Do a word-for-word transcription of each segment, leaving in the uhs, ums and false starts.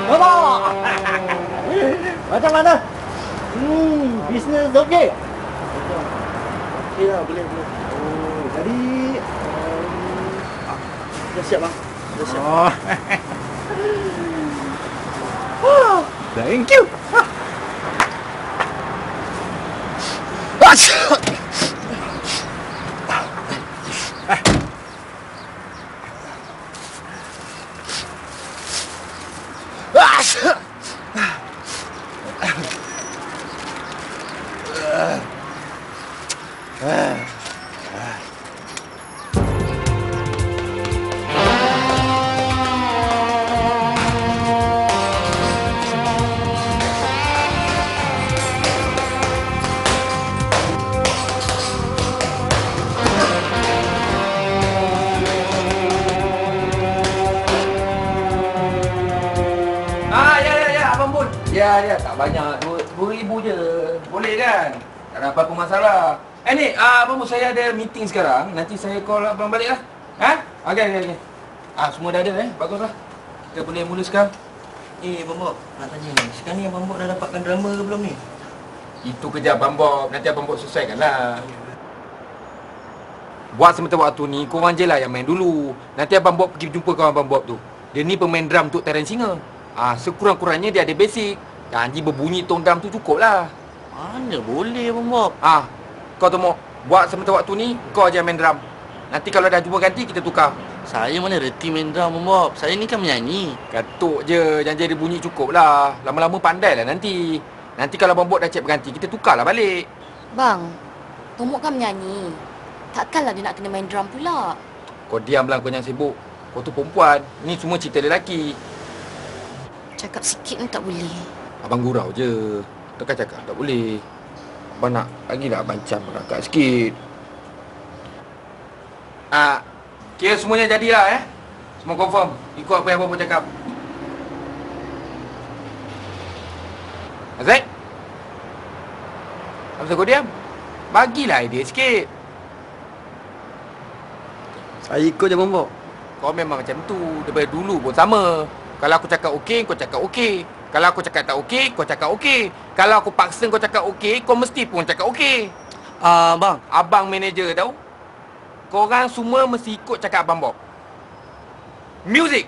Abang! Macam mana? Hmm, bisnes okey? Okey lah, boleh, boleh. Oh, jadi... Um, Dah siap, bang. Dah siap. Oh. Thank you. Ya, ya, tak banyak. Dua ribu je. Boleh kan? Tak ada apa-apa masalah. Eh ni, ah, Abang Bun, saya ada meeting sekarang. Nanti saya call Abang balik lah. Ha? Okey, okey, okey. Ah, semua dah ada eh. Baguslah. Kita boleh mula sekarang. Eh, Abang Bob, nak tanya ni. Sekarang ni Abang Bob dah dapatkan drama ke belum ni? Itu kerja Abang Bob. Nanti Abang Bob selesaikan lah. Buat sementara waktu ni, korang je lah yang main dulu. Nanti Abang Bob pergi jumpa kawan Abang Bob tu. Dia ni pemain drum untuk Terence Singer. Ah, sekurang-kurangnya dia ada basic. Janji berbunyi tone drum tu cukup lah. Mana boleh, Abang Bob. Ah, kau temu. Buat sementara waktu ni, kau je main drum. Nanti kalau dah jumpa ganti, kita tukar. Saya mana reti main drum, Abang Bob. Saya ni kan menyanyi. Katuk je. Janji dia bunyi cukup lah. Lama-lama pandai lah nanti. Nanti kalau Abang Bob dah cek berganti, kita tukar lah balik. Bang, Tomok kan menyanyi. Takkanlah dia nak kena main drum pula. Kau diamlah, kau jangan sibuk. Kau tu perempuan. Ni semua cerita lelaki. Cakap sikit pun tak boleh. Abang gurau je. Takkan cakap tak boleh. Abang nak bagilah abang cam rakak sikit. Ah, kira semuanya jadilah eh. Semua confirm. Ikut apa yang abang Bob cakap. Azek? Apa kau diam? Bagilah idea sikit. Saya ikut je, Abang Bob. Kau memang macam tu. Daripada dulu pun sama. Kalau aku cakap okey, kau cakap okey. Kalau aku cakap tak okey, kau cakap okey. Kalau aku paksa kau cakap okey, kau mesti pun cakap okey. Ah, uh, bang. Abang manager tahu? Korang semua mesti ikut cakap Abang Bob. Music!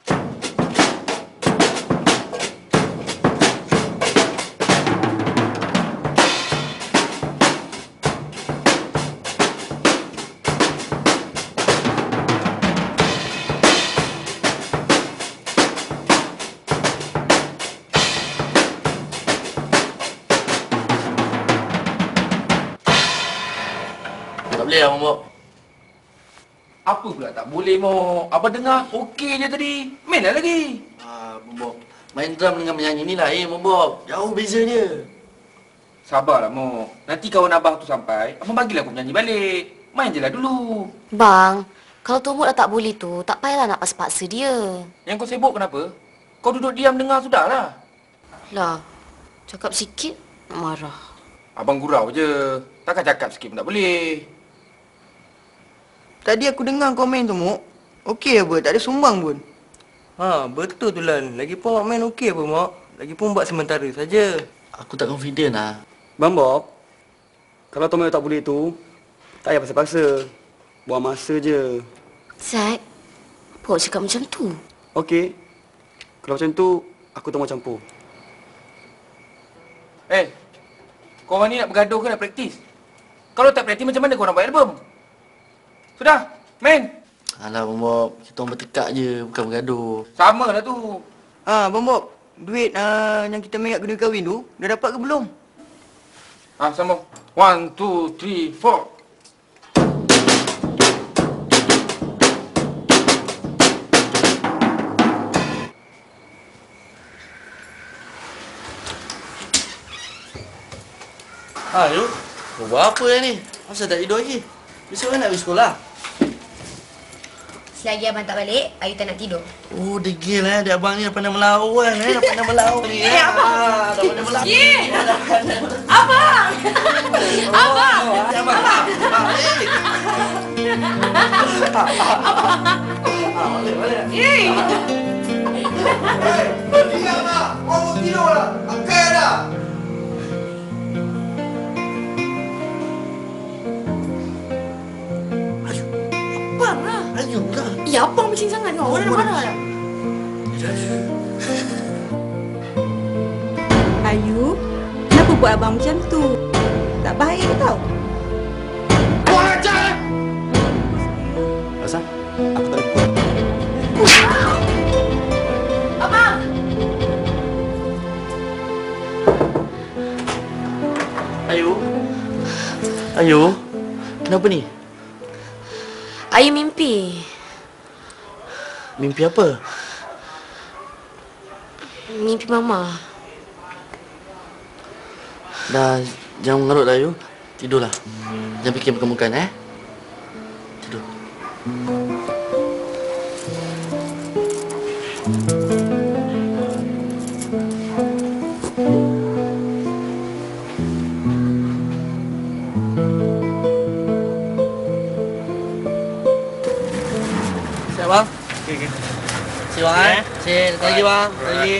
Tak boleh, Abang Bob. Apa pula tak boleh, Mo? Abang dengar okey je tadi. Main lah lagi. Ah, Abang Bob. Main drum dengan menyanyi ni lain, Abang Bob. Jauh beza dia. Sabarlah, Mo. Nanti kawan abang tu sampai, abang bagilah aku menyanyi balik. Main je lah dulu. Bang, kalau Tomok dah tak boleh tu, tak payahlah nak paksa-paksa dia. Yang kau sibuk kenapa? Kau duduk diam dengar sudahlah. Lah, cakap sikit, nak marah. Abang gurau je. Takkan cakap sikit pun tak boleh. Tadi aku dengar komen tu, Mok. Okey apa? Tak ada sumbang pun. Ha, betul tu Lan. Lagipun awak main okey apa, Mak? Lagipun buat sementara saja. Aku tak confident lah. Bang Bob, kalau Tommy tak boleh tu, tak payah paksa-paksa. Buang masa je. Zack, apa awak cakap macam tu? Okey. Kalau macam tu, aku tak mau campur. Eh, korang ni nak bergaduh ke nak praktis? Kalau tak praktis, macam mana korang buat album? Sudah, main. Alah, Abang Bob. Kita orang bertekak je, bukan bergaduh. Sama lah tu. Ah, Bang Bob, duit uh, yang kita main kat kedai kahwin tu, dah dapat ke belum? Ah, sambung. One, two, three, four. Ha, Yu. Kau buat apa lah ni? Asal tak tidur lagi? Besok kan nak pergi sekolah? Selagi abang tak balik, Ayu tak nak tidur. Oh, degil eh. Adik abang ni dah pandai melawan eh. Dah pandai melawan ni eh. Eh, abang! Ah, dah pandai melawan. Ye! Abang! Abang! Abang! Abang! Eh! Abang! Ye! dah. Pakai dah. Abang lah. Ayo lah. Ya, abang macam sangat kau. Orang dah marah dah. Ayu, kenapa buat abang macam tu? Tak baik tau. Elsa, aku tak boleh buat. Abang! Ayu. Ayu. Kenapa ni? Ayu mimpi. Mimpi apa? Mimpi Mama. Dah, jangan mengarut lah, Ayu. Tidurlah. Jangan fikir bukan-bukan, eh? Tidur. Siap, bang? Okey, okey. Siap, bang, eh? Siap, datang lagi, bang. Datang lagi.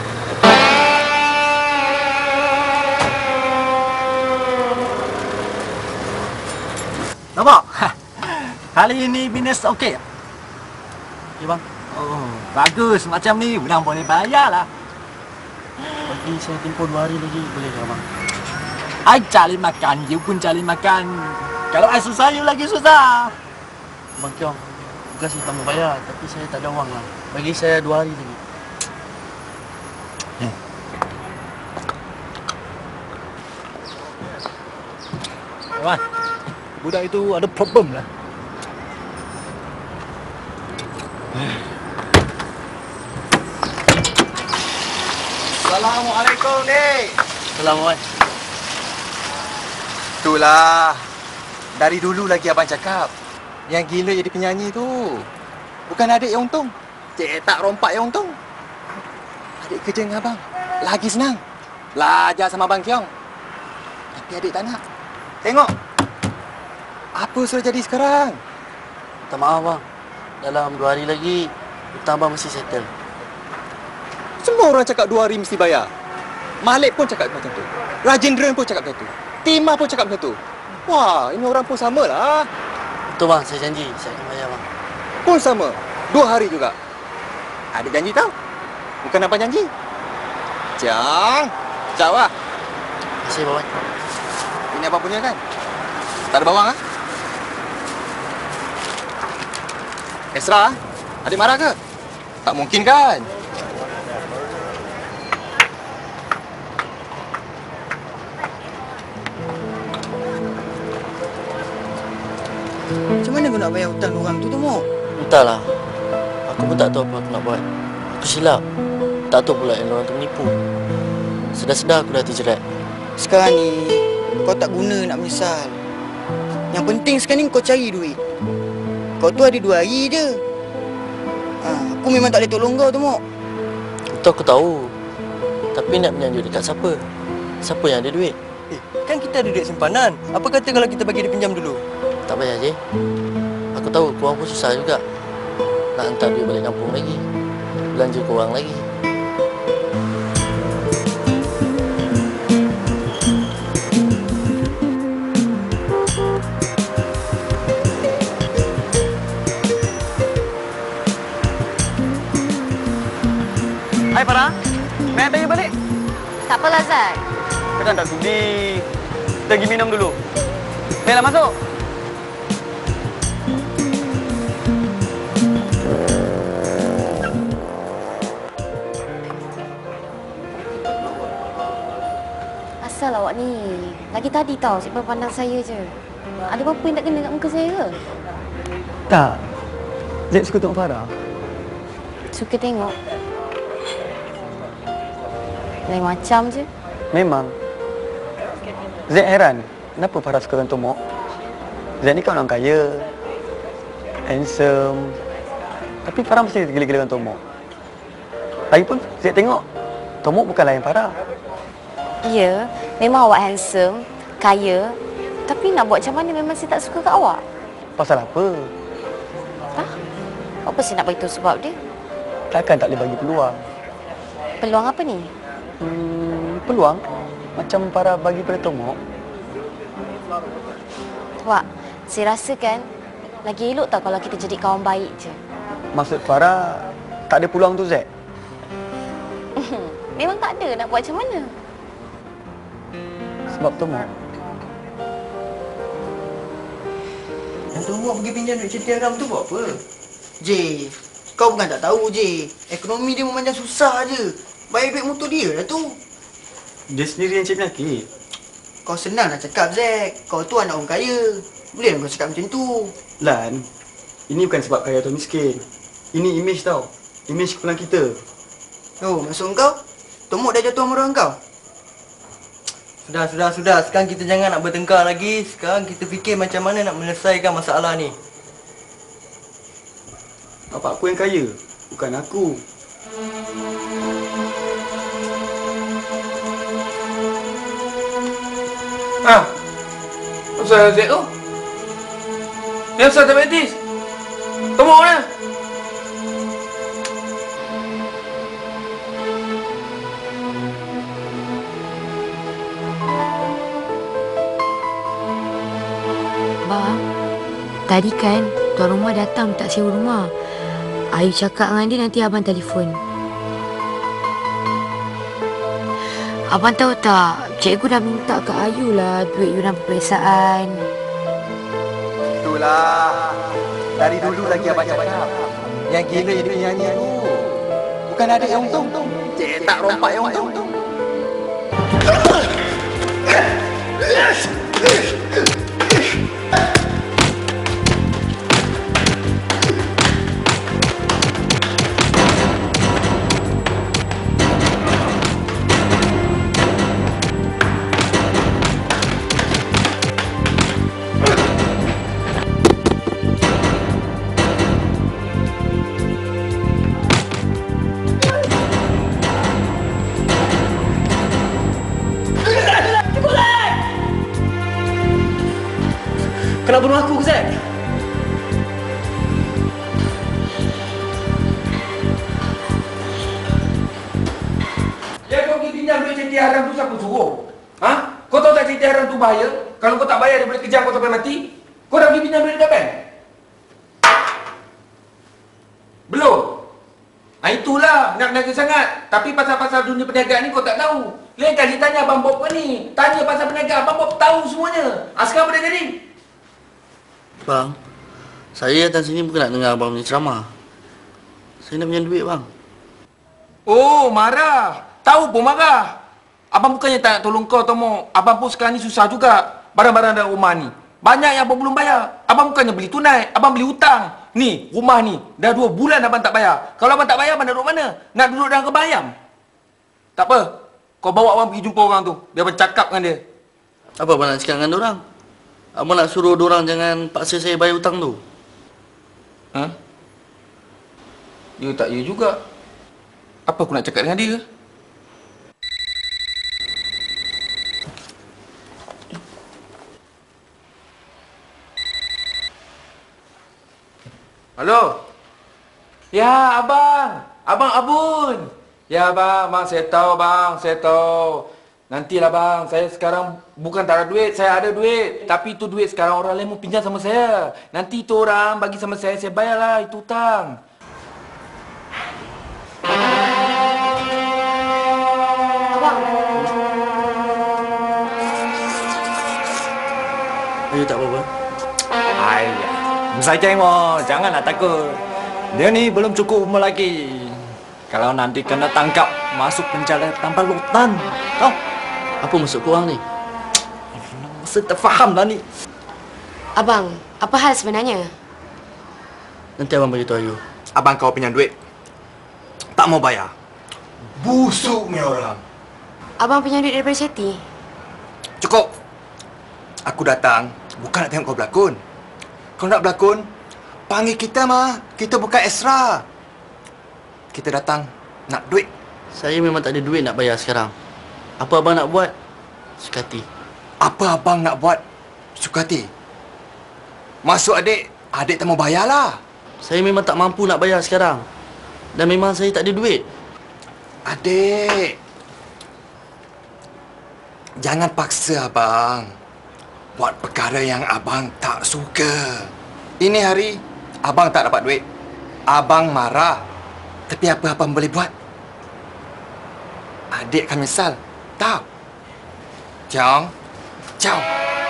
Nampak? Kali ini bisnes okey tak? Ya, bang. Oh, bagus. Macam ni menang boleh bayar lah. Bagi saya tempoh dua hari lagi, boleh tak, bang? I cari makan, you pun cari makan. Kalau I susah, you lagi susah. Bang Kiong, bukan saya tak mau bayar, tapi saya tak ada wang lah. Bagi saya dua hari lagi. Wan, budak itu ada problem lah. Assalamualaikum, Dik. Assalamualaikum. Itulah. Dari dulu lagi abang cakap. Yang gila jadi penyanyi tu. Bukan adik yang untung. Cetak rompak yang untung. Adik kerja dengan abang. Lagi senang. Belajar sama Abang Kiong. Tapi adik tak nak. Tengok. Apa sudah jadi sekarang? Minta maaf, bang. Dalam dua hari lagi, hutang abang mesti settle. Semua orang cakap dua hari mesti bayar. Malik pun cakap macam tu. Rajendran pun cakap macam tu. Timah pun cakap macam tu. Wah, ini orang pun sama lah. Betul, bang. Saya janji. Saya akan bayar, bang. Pun sama. Dua hari juga. Adik janji tau. Bukan abang janji. Jang. Jauh lah. Terima kasih, bang. Ini abang punya kan? Tak ada bawang, ha? Esra, adik marah ke? Tak mungkin kan? Macam mana kau nak bayar hutang orang tu tu, Mok? Entahlah. Aku pun tak tahu apa aku nak buat. Aku silap. Tak tahu pula yang orang tu menipu. Sedar-sedar aku dah terjerat. Sekarang ni, kau tak guna nak menyesal. Yang penting sekarang ni kau cari duit. Kau tu ada dua hari je. Ha, aku memang tak boleh tolong kau tu, Mok. Itu aku tahu. Tapi nak pinjam dekat siapa? Siapa yang ada duit? Eh, kan kita ada duit simpanan. Apa kata kalau kita bagi dia pinjam dulu? Tak payah, je. Aku tahu korang pun susah juga. Nak hantar duit balik kampung lagi. Belanja korang lagi. Hai Farah, main tanya balik. Tak apalah, Zat. Kau tak sudi. Kita pergi minum dulu. Baiklah, masuk. Asal awak ni. Lagi tadi tau, simpan pandang saya je. Ada apa-apa yang tak kena kat muka saya ke? Tak. Zek suka tengok Farah. Suka tengok. Lain macam je. Memang. Zek heran. Kenapa Farah suka dengan Tomok? Zek ni kan orang kaya. Handsome. Tapi Farah mesti gila-gila dengan Tomok. Lagipun Zek tengok. Tomok bukan lain Farah. Ya, memang awak handsome, kaya. Tapi nak buat macam mana memang saya tak suka kat awak. Pasal apa? Ha? Apa saya nak beritahu sebab dia? Takkan tak boleh bagi peluang. Peluang apa ni? Hmm, peluang? Macam para bagi pada Tomok? Wak, saya rasa kan lagi elok tau kalau kita jadi kawan baik je. Maksud Farah, tak ada peluang tu, Zack? Memang tak ada, nak buat macam mana? Sebab Tomok. Yang Tomok pergi pinjam duit cuti haram tu buat apa? J, kau bukan tak tahu J. Ekonomi dia memang macam susah je. Bayar duit motor dia lah tu. Dia sendiri yang cari penyakit. Kau senang nak cakap Zack. Kau tu anak orang kaya. Boleh lah kau cakap macam tu. Lan, ini bukan sebab kaya atau miskin. Ini image tau. Image kepala kita. Oh, maksud kau? Tomok dah jatuh marah kau? Sudah, sudah, sudah. Sekarang kita jangan nak bertengkar lagi. Sekarang kita fikir macam mana nak menyelesaikan masalah ni. Bapak aku yang kaya, bukan aku. Ah, pasal Zack tu? Yang pasal diabetes? Tomok mana? Bang, tadi kan tuan rumah datang tak sewa rumah. Ayu cakap dengan dia nanti abang telefon. Abang tahu tak, cikgu dah minta ke Ayu lah duit yuran peperiksaan. Itulah. Dari dulu lagi abang cakap. Yang gila jadi penyanyi tu. Bukan adik yang untung. Cetak rompak yang untung. Kau nak bunuh aku ke, Zack? Ya, kau pergi pinjam duit cuti haram tu siapa suruh? Ha? Kau tahu tak cuti haram tu bahaya? Kalau kau tak bayar, dia boleh kejar kau sampai mati. Kau dah pergi pinjam duit dekat bank? Belum? Ah, itulah, nak berniaga sangat. Tapi pasal-pasal dunia perniagaan ni kau tak tahu. Lain kali tanya Abang Bob ni. Tanya pasal perniagaan, Abang Bob tahu semuanya. Ah, sekarang apa dah jadi? Bang, saya datang sini bukan nak dengar abang punya ceramah. Saya nak pinjam duit, bang. Oh, marah. Tahu pun marah. Abang bukannya tak nak tolong kau, Tomok. Abang pun sekarang ni susah juga. Barang-barang dalam rumah ni. Banyak yang abang belum bayar. Abang bukannya beli tunai. Abang beli hutang. Ni, rumah ni. Dah dua bulan abang tak bayar. Kalau abang tak bayar, abang nak duduk mana? Nak duduk dalam kebayam? Tak apa. Kau bawa abang pergi jumpa orang tu. Biar abang cakap dengan dia. Apa abang nak cakap dengan diorang? Abang nak suruh diorang jangan paksa saya bayar hutang tu. Ha? Ya tak ya juga. Apa aku nak cakap dengan dia? Halo? Ya, abang. Abang Abun. Ya, bang. Bang, saya tahu, bang. Saya tahu. Nantilah, bang. Saya sekarang bukan tak ada duit. Saya ada duit. Tapi itu duit sekarang orang lain mau pinjam sama saya. Nanti itu orang bagi sama saya. Saya bayarlah itu hutang. Abang. Ayo tak apa-apa. Ayah. Saja mo, jangan nak takut. Dia ni belum cukup umur lagi. Kalau nanti kena tangkap, masuk penjara tanpa lutan. Tahu? Apa maksud korang ni? Masa tak faham lah ni. Abang, apa hal sebenarnya? Nanti abang beritahu Ayu. Abang kau pinjam duit. Tak mau bayar. Busuknya orang. Abang punya duit daripada Seti? Cukup. Aku datang bukan nak tengok kau berlakon. Kau nak berlakon, panggil kita mah. Kita bukan extra. Kita datang nak duit. Saya memang tak ada duit nak bayar sekarang. Apa abang nak buat? Suka hati. Apa abang nak buat? Suka hati. Masuk adik, adik tak mau bayarlah. Saya memang tak mampu nak bayar sekarang. Dan memang saya tak ada duit. Adik, Jangan paksa abang buat perkara yang abang tak suka. Ini hari abang tak dapat duit. Abang marah. Tapi apa abang boleh buat? Adik kan misal. Tahu? Jom. Jom.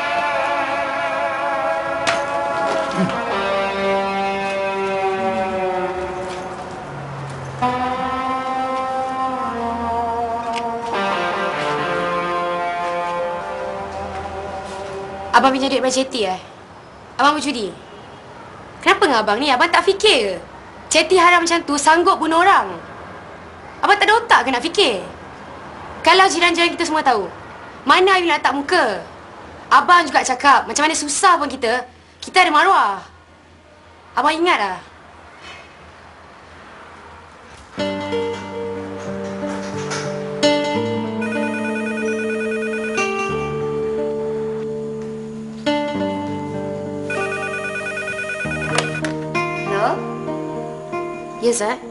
Abang pinjam duit daripada Ceti eh? Abang berjudi? Kenapa dengan abang ni? Abang tak fikir ke? Ceti haram macam tu sanggup bunuh orang. Abang tak ada otak ke nak fikir? Kalau jiran-jiran kita semua tahu, mana Ayu nak letak muka? Abang juga cakap macam mana susah pun kita, kita ada maruah. Abang ingat lah. Ya, Zat?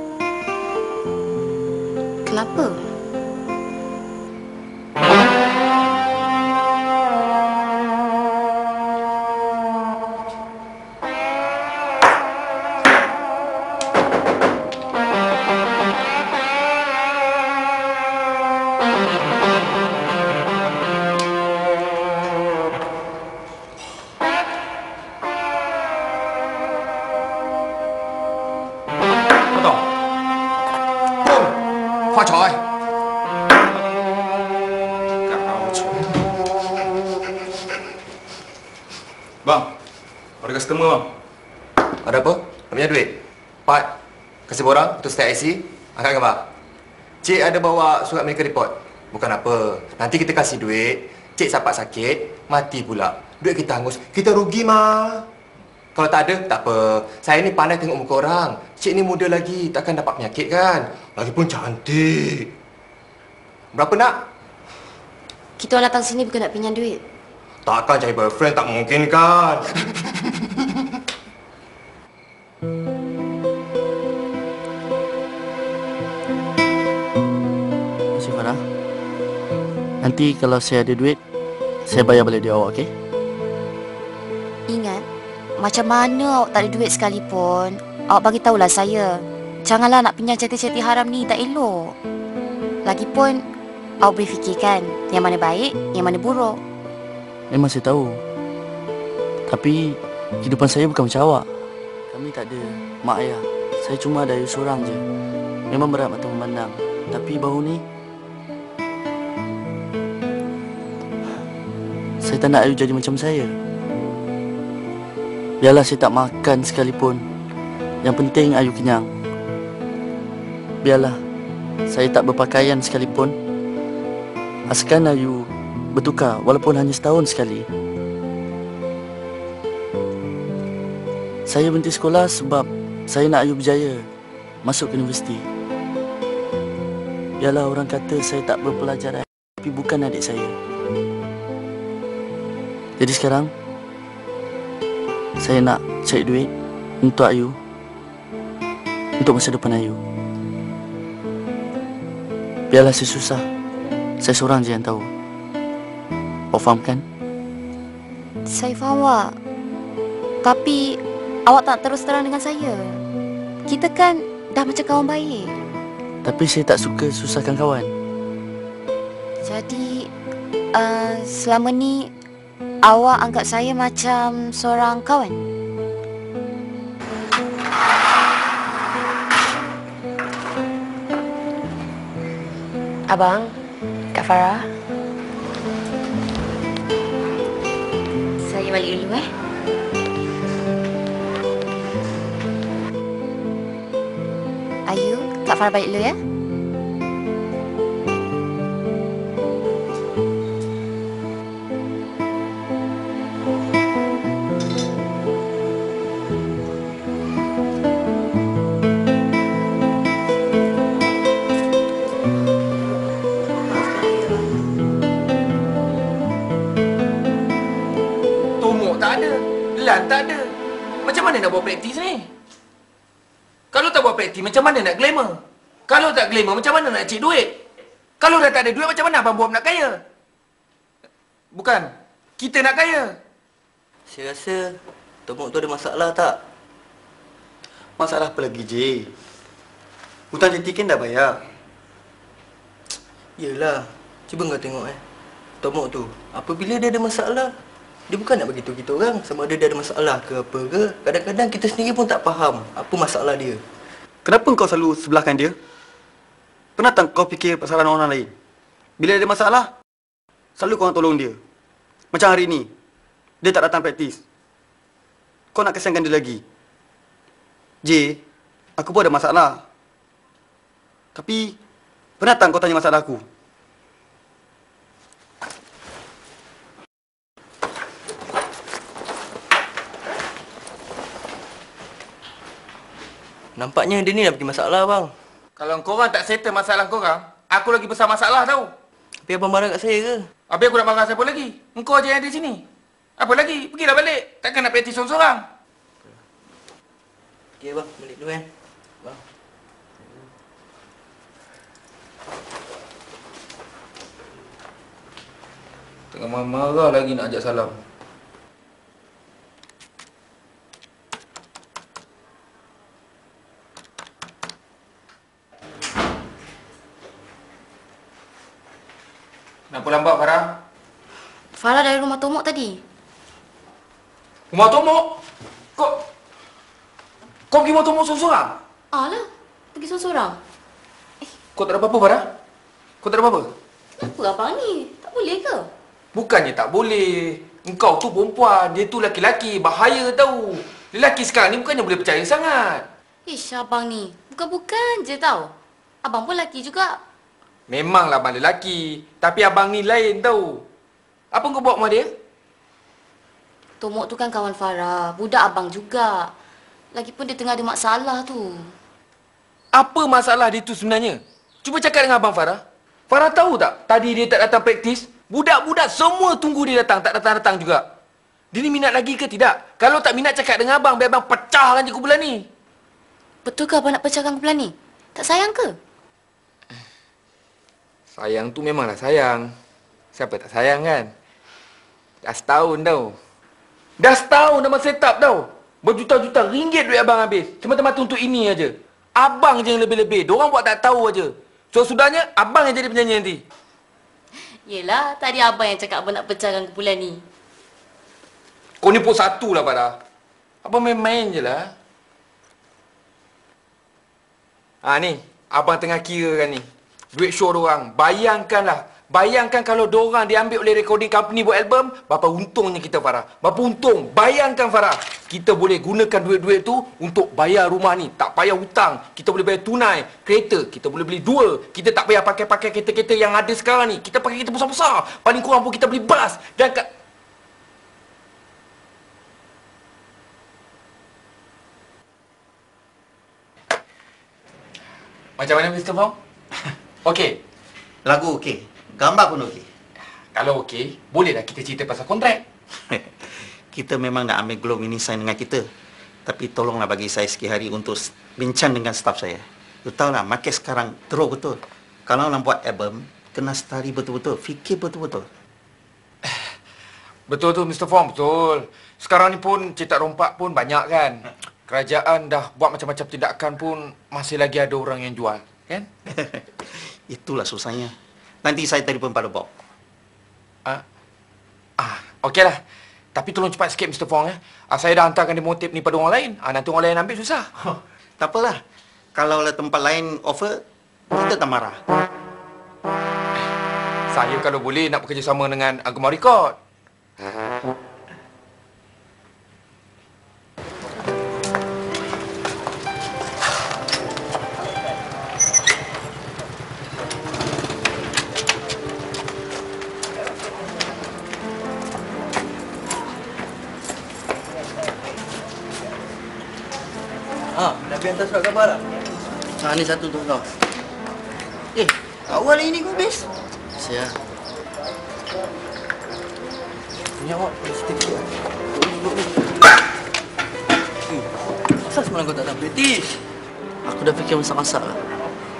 Kenapa? Bang, ada customer bang. Ada apa? Nak punya duit? Part. Kasih borang untuk setiap I C. Angkat gambar. Cik ada bawa surat medical report. Bukan apa. Nanti kita kasih duit. Cik sapat sakit. Mati pula. Duit kita hangus. Kita rugi mah. Kalau tak ada, tak apa. Saya ni pandai tengok muka orang. Cik ni muda lagi. Takkan dapat penyakit kan? Lagipun cantik. Berapa nak? Kita orang datang sini bukan nak pinjam duit. Takkan cari boyfriend, tak mungkin kan? Masih Farah. Nanti kalau saya ada duit, saya bayar balik dia awak, okey? Ingat, macam mana awak tak ada duit sekalipun, awak bagi tahulah saya. Janganlah nak pinjam ceti-ceti haram ni, tak elok. Lagipun, awak boleh fikirkan yang mana baik, yang mana buruk. Memang saya tahu. Tapi kehidupan saya bukan macam awak. Kami tak ada mak ayah. Saya cuma ada Ayu seorang je. Memang berat mata memandang. Tapi baru ni saya tak nak Ayu jadi macam saya. Biarlah saya tak makan sekalipun. Yang penting Ayu kenyang. Biarlah saya tak berpakaian sekalipun. Asalkan Ayu bertukar walaupun hanya setahun sekali. Saya berhenti sekolah sebab saya nak Ayu berjaya masuk ke universiti. Biarlah orang kata saya tak berpelajaran, tapi bukan adik saya. Jadi sekarang saya nak cari duit untuk Ayu, untuk masa depan Ayu. Biarlah saya susah, saya seorang je yang tahu. Awak faham kan? Saya faham, awak. Tapi awak tak terus terang dengan saya. Kita kan dah macam kawan baik. Tapi saya tak suka susahkan kawan. Jadi, uh, selama ni awak anggap saya macam seorang kawan? Abang, Kak Farah. Saya balik dulu eh. Ayu, Kak Farah balik dulu ya. Lan tak ada. Macam mana nak buat praktis ni? Kalau tak buat praktis, macam mana nak glamour? Kalau tak glamour, macam mana nak cek duit? Kalau dah tak ada duit, macam mana abang buat nak kaya? Bukan. Kita nak kaya. Saya rasa Tok Mok tu ada masalah tak? Masalah apa lagi, J? Hutang cuti kan dah bayar. Yelah. Cuba kau tengok eh. Tok Mok tu, apabila dia ada masalah, dia bukan nak beritahu kita orang sama ada dia ada masalah ke apa ke. Kadang-kadang kita sendiri pun tak faham apa masalah dia. Kenapa kau selalu sebelahkan dia? Pernah tak kau fikir pasal orang lain? Bila ada masalah, selalu kau orang tolong dia. Macam hari ni, dia tak datang praktis. Kau nak kesiankan dia lagi. J, aku pun ada masalah. Tapi, pernah tak kau tanya masalah aku? Nampaknya dia ni dah bikin masalah, bang. Kalau korang tak settle masalah korang, aku lagi besar masalah tau. Tapi abang marah kat saya ke? Habis aku nak marah siapa lagi? Engkau je yang ada di sini. Apa lagi? Pergilah balik. Takkan nak praktis sorang-sorang. Okey, bang. Balik dulu kan. Bang. Tengah marah lagi nak ajak salam. Kenapa lambat, Farah? Farah dari rumah Tok Mok tadi. Rumah Tok Mok? Kau... Kau pergi rumah Tok Mok sorang-sorang? Alah, pergi sorang-sorang. Kau tak ada apa-apa, Farah? Kau tak ada apa-apa? Kenapa abang ni? Tak boleh ke? Bukannya tak boleh. Engkau tu perempuan, dia tu laki-laki. Bahaya tau. Lelaki sekarang ni bukannya boleh percaya sangat. Ish, abang ni. Bukan-bukan je tau. Abang pun lelaki juga. Memanglah abang lelaki. Tapi abang ni lain tau. Apa kau buat rumah dia? Tok Mok tu kan kawan Farah. Budak abang juga. Lagipun dia tengah ada masalah tu. Apa masalah dia tu sebenarnya? Cuba cakap dengan abang Farah. Farah tahu tak? Tadi dia tak datang praktis. Budak-budak semua tunggu dia datang. Tak datang-datang juga. Dia ni minat lagi ke tidak? Kalau tak minat cakap dengan abang. Biar abang pecahkan je kumpulan ni. Betul ke abang nak pecahkan kumpulan ni? Tak sayang ke? Sayang tu memanglah sayang. Siapa tak sayang kan? Dah setahun tau. Dah setahun dah set up tau. Berjuta-juta ringgit duit abang habis. Semata-mata untuk ini aja. Abang je yang lebih-lebih. Diorang buat tak tahu aja. So sudahnya abang yang jadi penyanyi nanti. Yelah, tadi abang yang cakap abang nak pecahkan kumpulan ni. Kau ni pun satu lah, Farah. Abang main-main je lah. Ha ni, abang tengah kira kan ni. Duit show diorang. Bayangkanlah. Bayangkan kalau diorang diambil oleh recording company buat album, berapa untungnya kita, Farah. Berapa untung. Bayangkan, Farah. Kita boleh gunakan duit-duit tu untuk bayar rumah ni. Tak payah hutang. Kita boleh bayar tunai. Kereta. Kita boleh beli dua. Kita tak payah pakai-pakai kereta-kereta yang ada sekarang ni. Kita pakai kereta besar-besar. Paling kurang pun kita beli bas. Dan... Macam mana, Mister Fong? Okey. Lagu okey. Gambar pun okey. Kalau okey, bolehlah kita cerita pasal kontrak. Kita memang nak ambil Globe ini sign dengan kita. Tapi tolonglah bagi saya sikit hari untuk bincang dengan staf saya. You tahulah, market sekarang teruk betul. Kalau nak buat album, kena study betul-betul. Fikir betul-betul. Betul tu, Mister Fong, betul. Sekarang ni pun cetak rompak pun banyak kan. Kerajaan dah buat macam-macam tindakan pun masih lagi ada orang yang jual, kan? Itulah susahnya. Nanti saya telefon pada Bob. Ah, ah okeylah. Tapi tolong cepat sikit, Mister Fong. Eh. Ah, saya dah hantarkan demo tape ni pada orang lain. Ah, nanti orang lain ambil susah. Oh, tak apalah. Kalau lah tempat lain offer, kita tak marah. Saya kalau boleh nak bekerjasama dengan Agama Record. Ha, dah biar hantar surat khabar lah. Ha, ni satu untuk kau. Eh, awal ini kau habis? Saya. Ni awak ada certificate lah. Asal semalam kau tak datang praktis? Aku dah fikir masak-masak lah.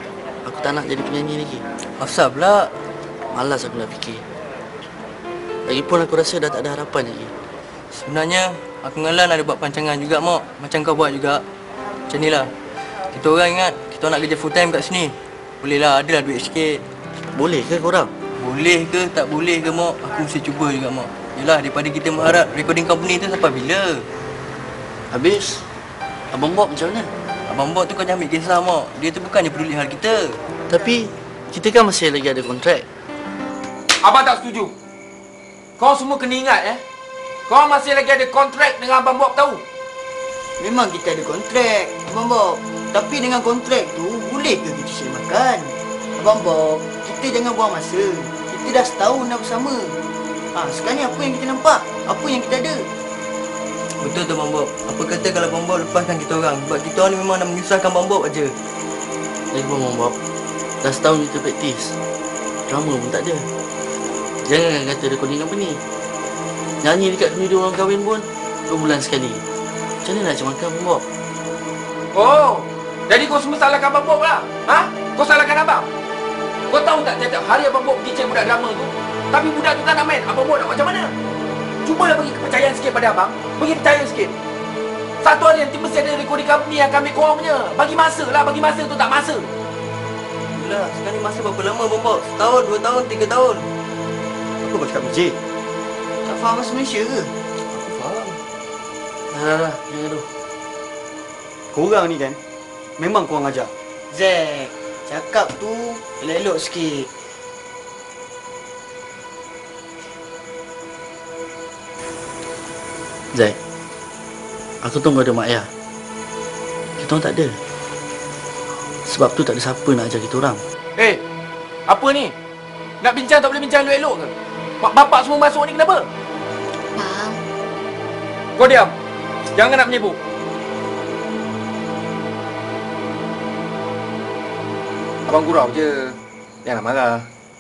Aku tak nak jadi penyanyi lagi. Asal pula? Malas aku dah fikir. Lagipun aku rasa dah tak ada harapan lagi. Sebenarnya aku dengan Lan ada buat pancangan juga, Mok. Macam kau buat juga. Macam ni lah. Kita orang ingat kita nak kerja full time kat sini. Bolehlah, adalah duit sikit. Boleh ke korang? Boleh ke tak boleh ke, Mok? Aku mesti cuba juga, Mok. Yelah, daripada kita mengharap recording company tu sampai bila? Habis, Abang Bob macam mana? Abang Bob tu kau jangan ambil kisah, Mok. Dia tu bukannya peduli hal kita. Tapi, kita kan masih lagi ada kontrak. Abang tak setuju. Kau semua kena ingat eh. Kau masih lagi ada kontrak dengan Abang Bob tahu? Memang kita ada kontrak, Abang Bob. Tapi dengan kontrak tu, boleh ke kita share makan? Abang Bob, kita jangan buang masa. Kita dah setahun dah bersama. Ha, sekarang ni apa yang kita nampak? Apa yang kita ada? Betul tu, Abang Bob. Apa kata kalau Abang Bob lepaskan kita orang? Sebab kita orang ni memang nak menyusahkan Abang Bob aja. Lagi pun Abang Bob, dah setahun kita praktis. Drama pun tak ada. Jangan kata recording company. Nyanyi dekat video orang kahwin pun dua bulan sekali. Macam mana nak cakap makan, Abang Bob? Oh, jadi kau semua salahkan Abang Bob lah? Ha? Kau salahkan Abang? Kau tahu tak tiap-tiap hari Abang Bob pergi cek budak drama tu? Tapi budak tu tak nak main. Abang Bob nak macam mana? Cubalah bagi kepercayaan sikit pada Abang. Bagi percaya sikit. Satu hari nanti mesti ada recording company yang akan ambil korang punya. Bagi masa lah. Bagi masa tu tak masa. Yelah, sekarang ni masa berapa lama, Abang Bob? Setahun, dua tahun, tiga tahun. Apa kau cakap J? Tak faham bahasa Malaysia ke? Aku faham. Dah, dah, dah. Jangan gaduh. Korang ni kan, memang korang ajar. Zack, cakap tu elok-elok sikit. Zack, aku tunggu ada mak ayah. Kita orang tak ada. Sebab tu tak ada siapa nak ajar kita orang. Eh, apa ni? Nak bincang tak boleh bincang elok-elok ke? Mak bapak semua masuk ni kenapa? Bang, Kau diam. Jangan nak menyebut. Abang gurau je. Jangan marah.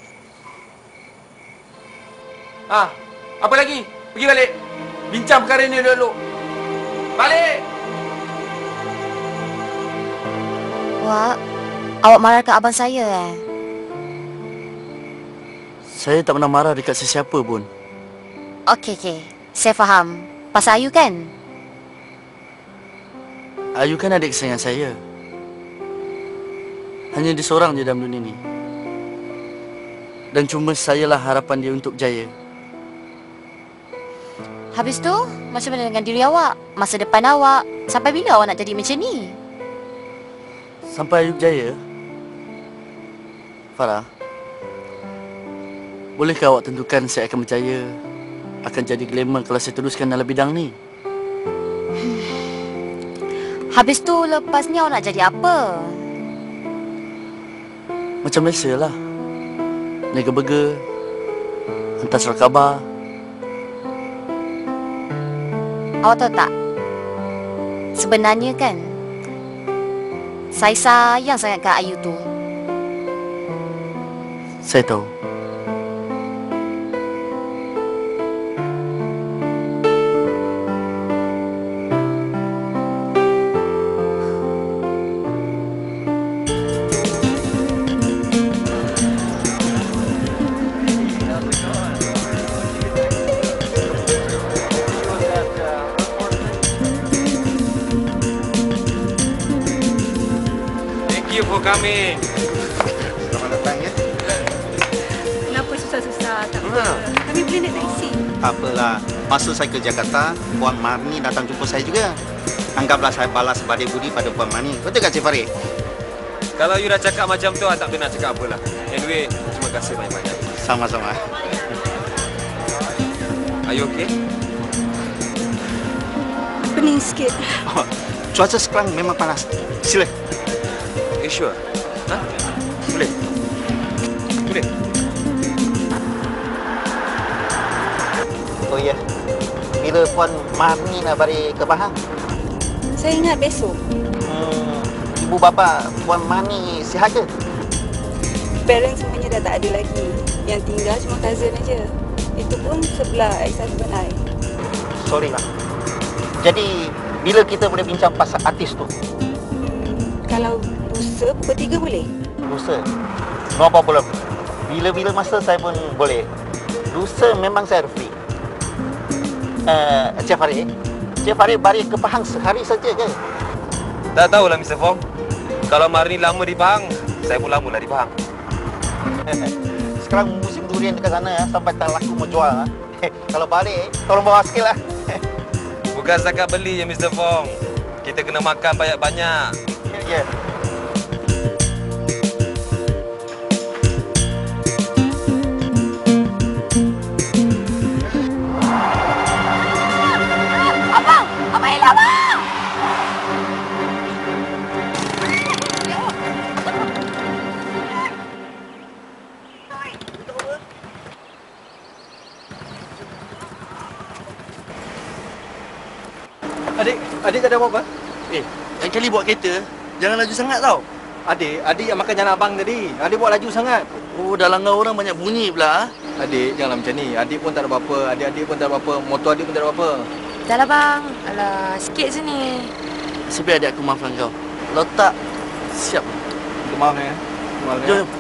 Ah, apa lagi? Pergi balik. Bincang perkara ni elok-elok. Balik! Wak, awak marah kat abang saya eh? Saya tak pernah marah dekat sesiapa pun. Okey, okey. Saya faham. Pasal Ayu kan? Ayu kan adik kesayangan saya. Hanya dia seorang je dalam dunia ni. Dan cuma sayalah harapan dia untuk berjaya. Habis tu, macam mana dengan diri awak? Masa depan awak? Sampai bila awak nak jadi macam ni? Sampai Ayu berjaya. Farah, bolehkah awak tentukan saya akan berjaya, akan jadi glamour kalau saya teruskan dalam bidang ni? Habis tu, lepas ni awak nak jadi apa? Macam biasalah. Niaga burger, hantar surat khabar. Awak tahu tak? Sebenarnya kan, saya sayang sangat kat Ayu tu. Saya tahu. Thank you for coming. Selamat datang ya. Kenapa susah-susah? Tak apa. Ha. Kami boleh naik taksi. Apalah, masa saya ke Jakarta, Puan Marni datang jumpa saya juga. Anggaplah saya balas badai budi pada Puan Marni. Betul tak Cik Farid? Kalau you dah cakap macam tu, tak tahu nak cakap apa lah. Anyway, terima kasih banyak-banyak. Sama-sama. Are you okay? Pening sikit. Oh, cuaca sekarang memang panas. Sila. You sure? Ha? Boleh? Boleh? Oh ya, bila Puan Marni nak balik ke Pahang? Saya ingat besok. Hmm, ibu bapa Puan Marni sihat ke? Parents semuanya dah tak ada lagi. Yang tinggal cuma cousin aja. Itu pun sebelah ex-husband I. Sorry lah. Jadi, bila kita boleh bincang pasal artis tu? Kalau lusa, bertiga boleh? Lusa? No problem. Bila-bila masa saya pun boleh. lusa memang saya free. Uh, Encik Farid, Encik Farid balik ke Pahang sehari saja ke? Tak tahulah mister Fong. Kalau Mar ni lama di Pahang, saya pun lama lah di Pahang. Sekarang musim durian dekat sana ya, sampai tak laku mau jual. Kalau balik, tolong bawa sikit lah. Bukan setakat beli je mister Fong. Kita kena makan banyak-banyak. Ya. Yeah. Abang! Abang elak, abang! Adik, adik tak ada apa-apa? Eh, lain kali bawa kereta, jangan laju sangat tau. Adik, adik yang makan jalan abang tadi. Adik buat laju sangat. Oh, dah langgar orang banyak bunyi pula. Adik, janganlah macam ni. Adik pun tak ada apa-apa. Adik-adik pun tak ada apa-apa. Motor adik pun tak ada apa-apa. Dah lah bang. Alah, sikit je ni. Sebiar adik aku maafkan kau. Kalau tak, siap. Maaf ya. Maaf ya. Jom.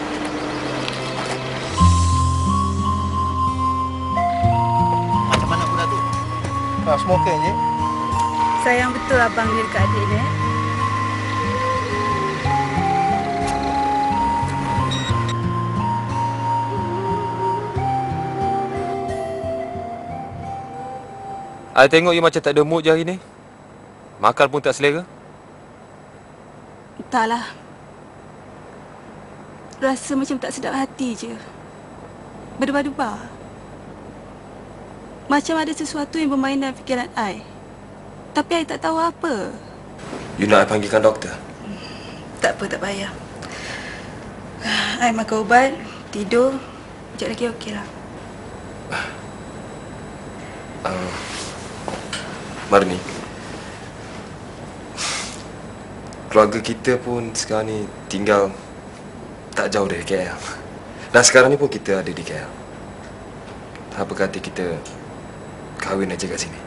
Macam mana pula tu? Ah, smoker je. Sayang betul abang ni dekat adik dia. I tengok you macam tak ada mood je hari ni. Makan pun tak selera. Entahlah. Rasa macam tak sedap hati je. Berdebar-debar. Macam ada sesuatu yang bermain dalam fikiran I. Tapi I tak tahu apa. You nak I panggilkan doktor? Tak apa, tak payah. I makan ubat, tidur. Sekejap lagi okey lah. Uh, Marni, keluarga kita pun sekarang ni tinggal tak jauh dari K L. Dan sekarang ni pun kita ada di K L. Apa kata kita kahwin aja kat sini?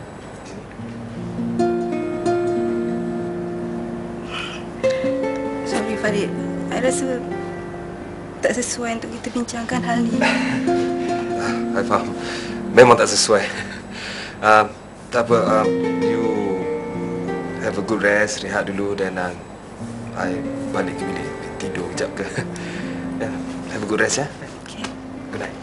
Sorry Farid, I rasa tak sesuai untuk kita bincangkan hal ni. I faham. Memang tak sesuai. Uh, tak apa, uh, you have a good rest, rehat dulu dan uh, I balik ke bilik tidur kejap ke. Yeah, have a good rest ya. Okay. Good night.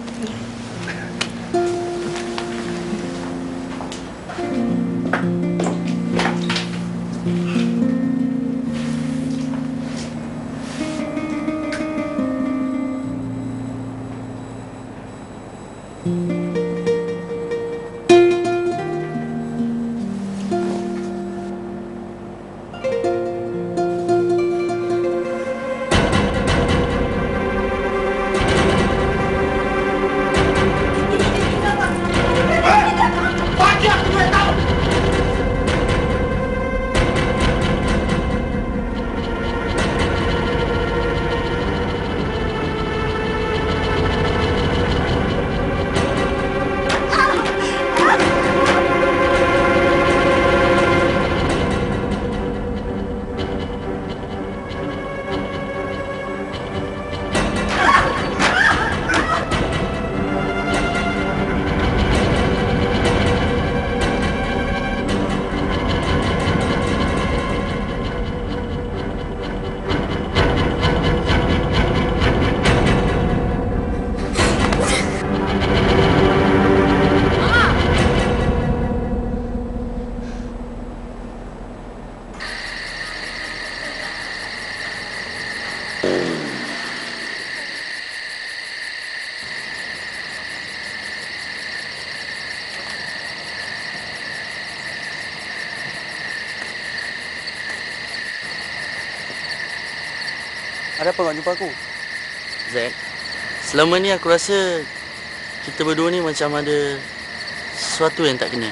Ada apa kau jumpa aku? Zack, selama ni aku rasa kita berdua ni macam ada sesuatu yang tak kena.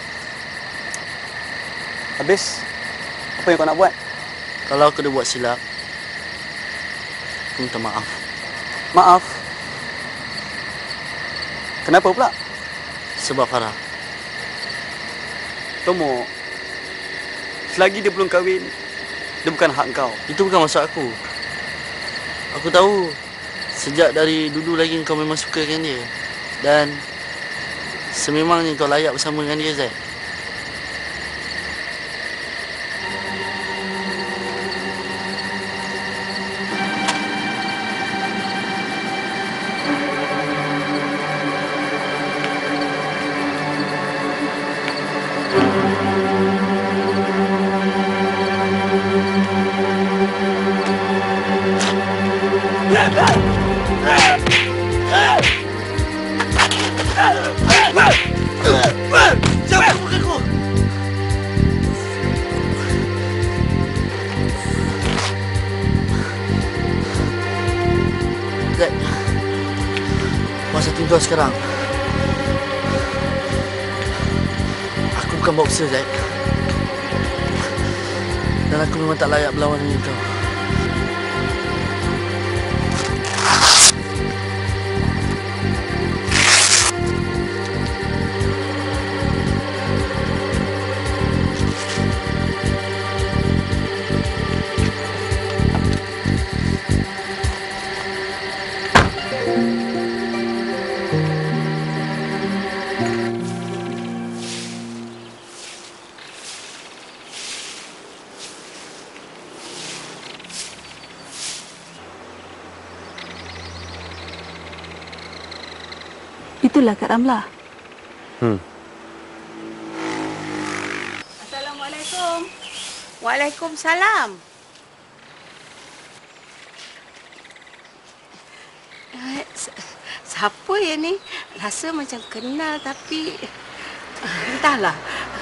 Habis, apa yang kau nak buat? Kalau aku dah buat silap, aku minta maaf. Maaf? Kenapa pula? Sebab Farah. Tomo, selagi dia belum kahwin, dia bukan hak kau. Itu bukan maksud aku. Aku tahu sejak dari dulu lagi kau memang sukakan dia. Dan sememangnya kau layak bersama dengan dia, Zaid. Zaid, masa tinggal sekarang. Aku bukan boxer, Zaid. Dan aku memang tak layak berlawan dengan kau. Itulah Kak Ramlah. Hmm. Assalamualaikum. Waalaikumsalam. Eh, siapa ya ni? Rasa macam kenal tapi entahlah.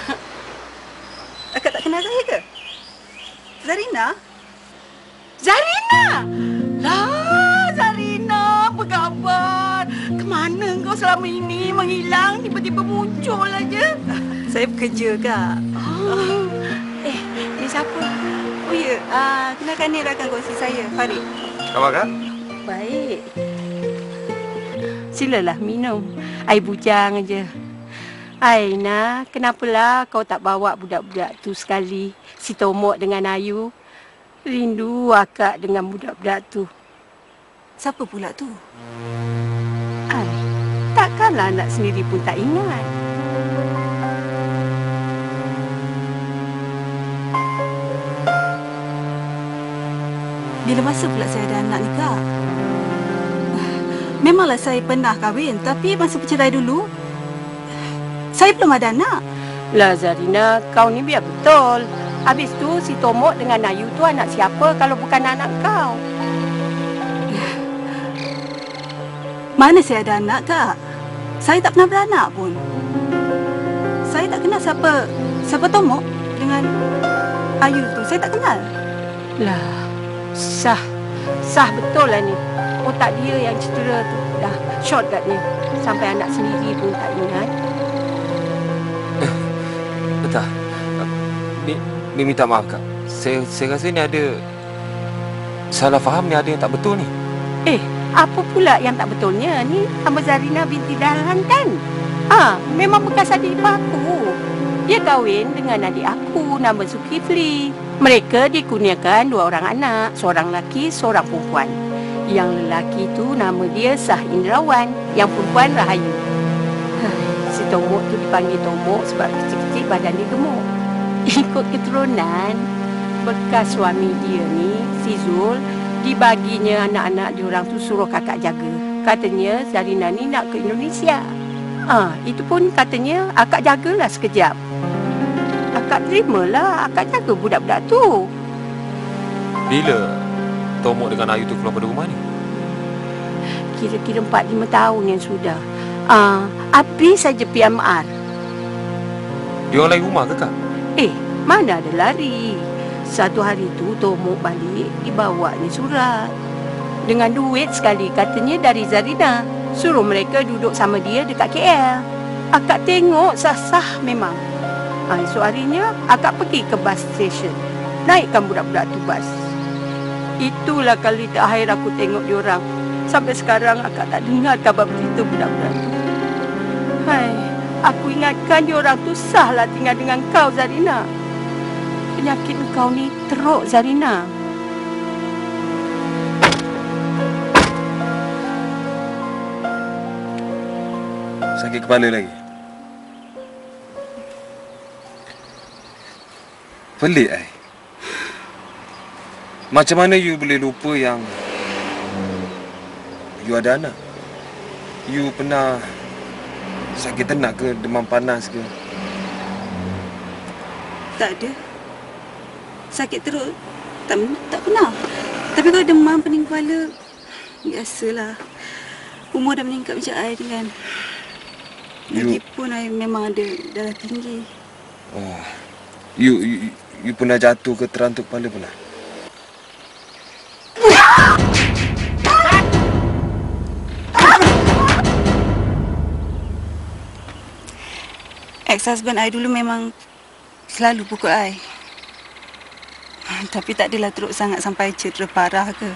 Akak tak kenal saya ke? Zarina? Zarina! Lah, Zarina, apa khabar? Kemana kau selama ini menghilang, tiba-tiba muncul aja? Saya bekerja, Kak. Oh. Eh, ni siapa? Oh ya, uh, kenalkan ni rakan kongsi saya, Farid. Khabar, Kak? Baik. Silalah minum. Air bujang aja. Aina, kenapalah kau tak bawa budak-budak tu sekali? Si Tomok dengan Ayu. Rindu akak dengan budak-budak tu. Siapa pula tu? Ai, takkanlah anak sendiri pun tak ingat. Bila masa pula saya ada anak ni, Kak? Memanglah saya pernah kahwin, tapi masa bercerai dulu, saya belum ada anak. Lah Zarina, kau ni biar betul. Habis tu si Tomok dengan Ayu tu anak siapa kalau bukan anak kau? Mana saya ada anak, Kak? Saya tak pernah beranak pun. Saya tak kenal siapa siapa Tomok dengan Ayu tu. Saya tak kenal. Lah, sah. Sah betul lah ni. Otak dia yang cedera tu dah shortcut ni. Sampai anak sendiri pun tak ingat. Betul. Mi, Mi minta maaf, Kak. Saya saya rasa ni ada salah faham ni, ada yang tak betul ni. Eh, apa pula yang tak betulnya? Ni nama Zarina binti Dahlan kan? Ah, memang bekas adik ipar aku. Dia kahwin dengan adik aku nama Zulkifli. Mereka dikurniakan dua orang anak, seorang lelaki, seorang perempuan. Yang lelaki tu nama dia Sah Indrawan, yang perempuan Rahayu. Si Tomok tu dipanggil Tomok sebab kecil-kecil badan dia gemuk. Ikut keturunan, bekas suami dia ni, si Zul, dibaginya anak-anak diorang tu suruh kakak jaga. Katanya Zarina ni nak ke Indonesia. Ah, itu pun katanya akak jagalah sekejap. Akak terimalah, akak jaga budak-budak tu. Bila Tomok dengan Ayu tu keluar pada rumah ni? Kira-kira empat lima tahun yang sudah. Ah, habis saja P M R. Diorang lain rumah ke, Kak? Eh, mana ada lari. Satu hari tu Tomok balik, dibawa ni surat. Dengan duit sekali katanya dari Zarina. Suruh mereka duduk sama dia dekat K L. Akak tengok sah-sah memang. Ha, esok harinya akak pergi ke bus station. Naikkan budak-budak tu bas. Itulah kali terakhir aku tengok diorang. Sampai sekarang akak tak dengar kabar berita budak-budak tu. Hai, aku ingatkan diorang tu sahlah tinggal dengan kau, Zarina. Penyakit kau ni teruk, Zarina. sakit kepala lagi? Pelik, ai. Macam mana you boleh lupa yang you ada anak? You pernah sakit tenak ke, demam panas ke? Tak ada. Sakit teruk. Tak, tak pernah. Tapi kalau demam pening kepala, biasalah. Umur dah meningkat macam I ni kan. Lagipun I memang ada darah tinggi. Oh. You, you, you pernah jatuh ke terantuk kepala pernah? Ex-husband I dulu memang selalu pukul I. Tapi tak adalah teruk sangat sampai cedera parah ke.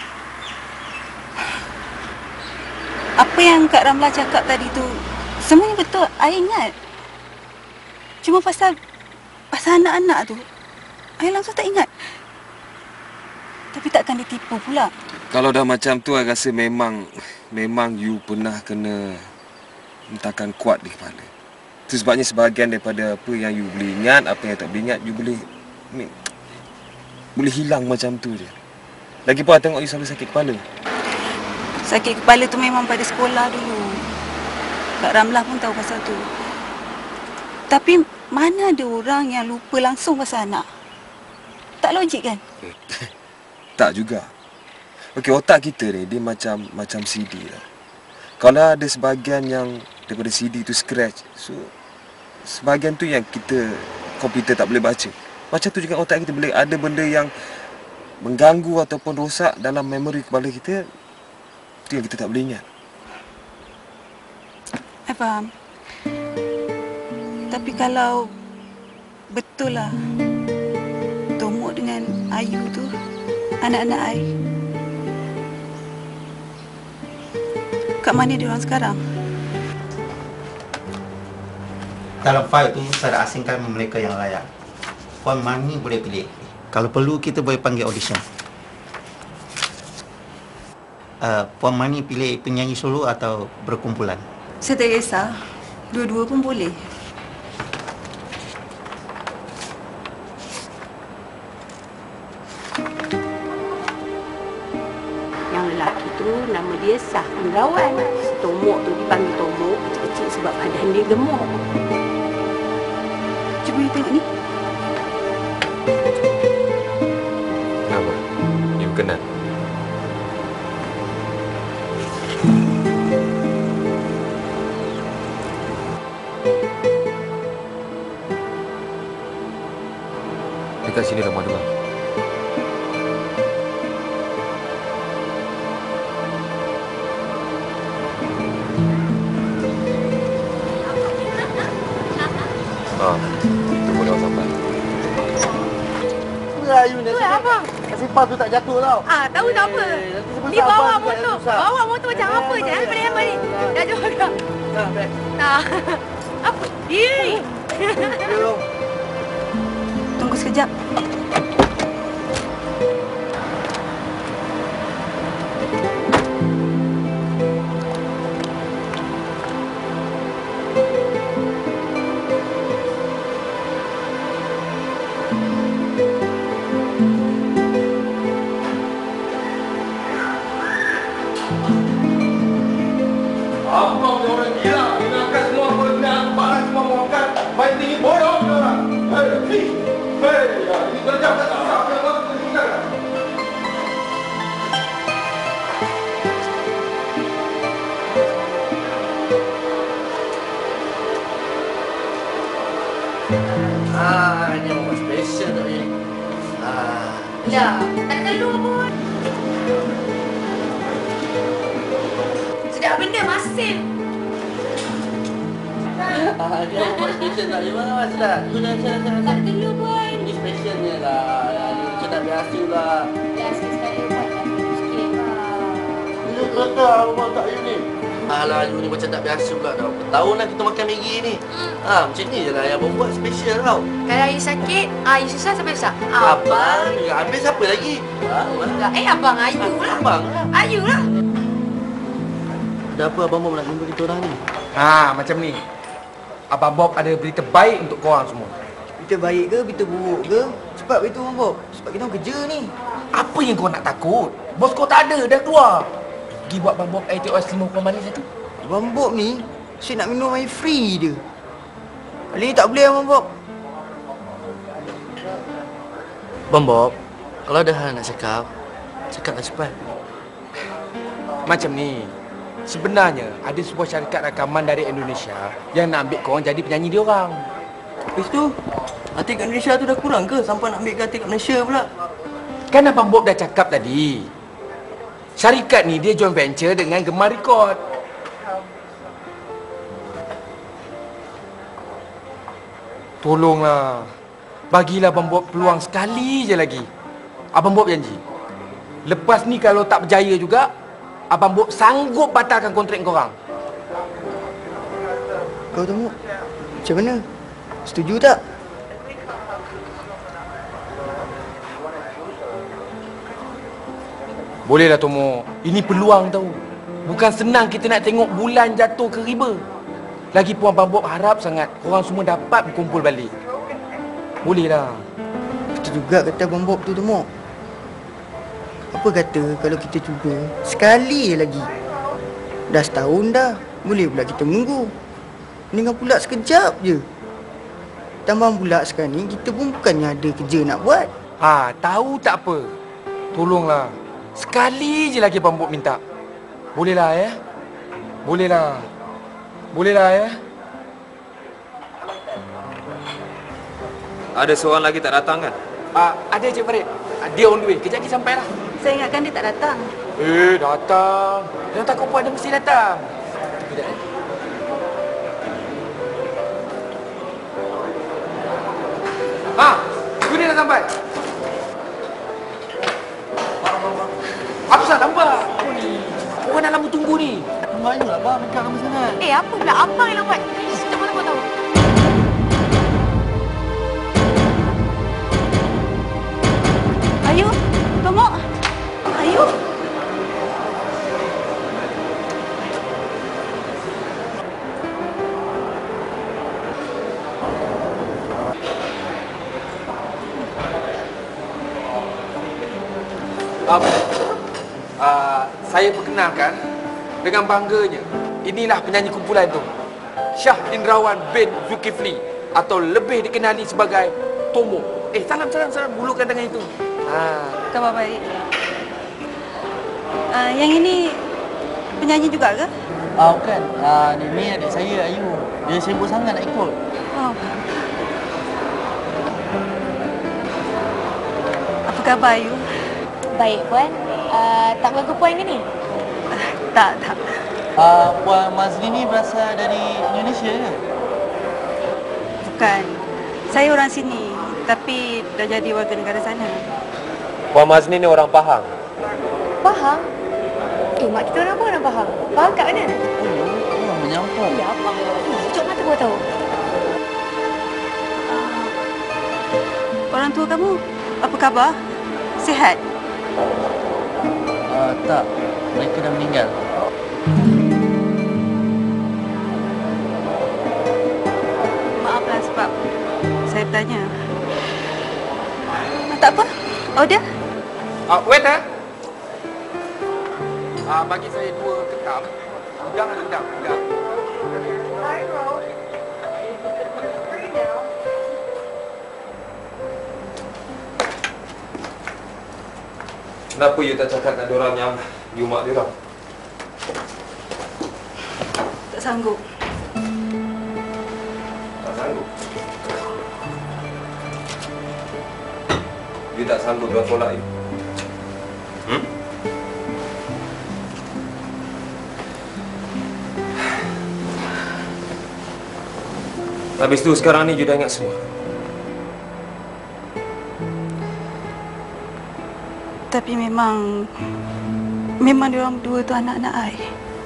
Apa yang Kak Ramlah cakap tadi tu, semuanya betul. I ingat. Cuma pasal pasal anak-anak tu, I langsung tak ingat. Tapi takkan ditipu pula. Kalau dah macam tu, I rasa memang memang you pernah kena hentakan kuat di kepala. Itu sebabnya sebahagian daripada apa yang you boleh ingat, apa yang tak boleh ingat, you boleh boleh hilang macam tu je. Lagipun I tengok you selalu sakit kepala. Sakit kepala tu memang pada sekolah dulu. Kak Ramlah pun tahu pasal tu. Tapi mana ada orang yang lupa langsung pasal anak? Tak logik kan? Tak juga. Okey, otak kita ni dia macam macam C D lah. Kalau ada sebahagian yang daripada C D tu scratch, so sebahagian tu yang kita komputer tak boleh baca. Macam tu juga otak kita, boleh ada benda yang mengganggu ataupun rosak dalam memori kepala kita. Itu yang kita tak boleh ingat. I faham. Tapi kalau betul lah Tomok dengan Ayu tu anak-anak I, kat mana dia orang sekarang? Dalam fail tu saya asingkan mereka yang layak. Puan Mani boleh pilih. Kalau perlu kita boleh panggil audition. Uh, Puan Mani pilih penyanyi solo atau berkumpulan? Saya tak kisah. Dua-dua pun boleh. Yang lelaki tu nama dia Sah Pundrawan. Tomok tu dipanggil Tomok kecil-kecil sebab badan dia gemuk. Cuba you tengok ni. Kenapa? You kenal? Dekat sini rumah dua. Ah, tunggu dia sampai. Melayu ni. Tu abang. Kasih pas tu tak jatuh tau. Ah, tahu tak apa. Ni bawa motor. Bawa motor macam apa je. Daripada yang ni. Dah jauh dah. Nah, baik. Nah. Apa? Ih. Tunggu sekejap. Abang ni orang gila. Ingatkan semua pernah barang semua makan. Main tinggi bodoh ni orang. Hei, hei. Hei, ya, ini kerja tak tahu apa yang bagus ni kan. Ah, ini orang special tak ni. Ah. Ya, tak telur pun. Sedap benda masin. Ah, dia orang special tak ni. Mana sedap. Tu dah saya saya. Tak telur pun. Ini specialnya lah. Ini sedap biasa lah. Biasa sekali buat sikit lah. Ini kelakar rumah tak you ni. Alah, you ni macam tak biasa pula tau. Bertahun lah kita makan Maggi ni. Ha, macam ni je lah yang abang buat special tau. Kalau you sakit, ah, you susah sampai susah. Abang, habis siapa lagi? Ha, Lah, eh, abang Ayu lah. Abang lah. Ayu lah. Ada apa abang mau nak jumpa kita orang ni? Ha, macam ni. Abang Bob ada berita baik untuk korang semua. Berita baik ke, berita buruk ke? Cepat beritahu Abang Bob. Sebab kita orang kerja ni. Apa yang kau nak takut? Bos kau tak ada, dah keluar. Pergi buat Abang Bob air teh ois lima puluh manis satu. Abang Bob ni, saya nak minum air free je. Kali ni tak boleh Abang Bob. Bang Bob, kalau ada hal nak cakap, cakaplah cepat. Macam ni. Sebenarnya ada sebuah syarikat rakaman dari Indonesia yang nak ambil korang jadi penyanyi dia orang. Lepas tu, artis kat Indonesia tu dah kurang ke sampai nak ambil artis kat Malaysia pula? Kan Abang Bob dah cakap tadi. Syarikat ni dia joint venture dengan Gemar Record. Tolonglah. Bagilah Abang Bob peluang sekali je lagi. Abang Bob janji. Lepas ni kalau tak berjaya juga, Abang Bob sanggup batalkan kontrak korang. Kau tengok. Macam mana? Setuju tak? Bolehlah Tomo. Ini peluang tau. Bukan senang kita nak tengok bulan jatuh ke riba. Lagipun Abang Bob harap sangat korang semua dapat berkumpul balik. Bolehlah. Betul juga kata Abang Bob tu Tomok. Apa kata kalau kita cuba sekali lagi? Dah setahun dah. Boleh pula kita menunggu. Mendingan pula sekejap je. Tambah pula sekarang ni kita pun bukannya ada kerja nak buat. Ha, tahu tak apa. Tolonglah. Sekali je lagi Abang Bob minta. Bolehlah ya? Bolehlah. Bolehlah ya? Ada seorang lagi tak datang kan? Ah, ada Cik Farid. Ah, dia on the way. Kejap lagi sampai lah. Saya ingatkan dia tak datang. Eh, datang. Dia takut puan dia mesti datang. Kejap eh. Ha, tu dia dah sampai. Apa sah lambat? Apa ni? Orang dah lama tunggu ni. Tunggulah abang, dekat lama sangat. Eh, apa pula abang yang lambat? Tak mana kau tahu? Ayu, Tomok. Ayu. Um, uh, saya perkenalkan dengan bangganya. Inilah penyanyi kumpulan tu. Syah Indrawan bin Zulkifli atau lebih dikenali sebagai Tomo. Eh, salam salam salam bulukan tangan itu. Ha. Khabar baik. Uh, yang ini penyanyi juga ke? Ah, bukan. Ah, ni, ni adik saya Ayu. Dia sibuk sangat nak ikut. Oh. Apa khabar Ayu? Baik, Puan. Uh, tak ganggu Puan ke ni? Uh, tak, tak. Ah, Puan Mazli ni berasal dari Indonesia ke? Bukan. Saya orang sini, tapi dah jadi warga negara sana. Puan Mazni ni orang Pahang. Pahang? Eh, mak kita orang pun orang Pahang. Pahang kat mana? Oh, orang menyampuk. Ya, apa? Cucuk mata gua tahu. Uh, orang tua kamu, apa khabar? Sihat? Ah, tak. Mereka dah meninggal. Maaflah sebab saya bertanya. Ah, tak apa. Order. Ah, wait eh. Ah, bagi saya dua ketam. Udang ada udang. Udang. Kenapa you tak cakap dengan diorang yang you mak diorang? Tak sanggup. Tak sanggup. You tak sanggup diorang tolak you? Hmm? Habis tu sekarang ni you dah ingat semua? Tapi memang memang diorang berdua tu anak-anak I.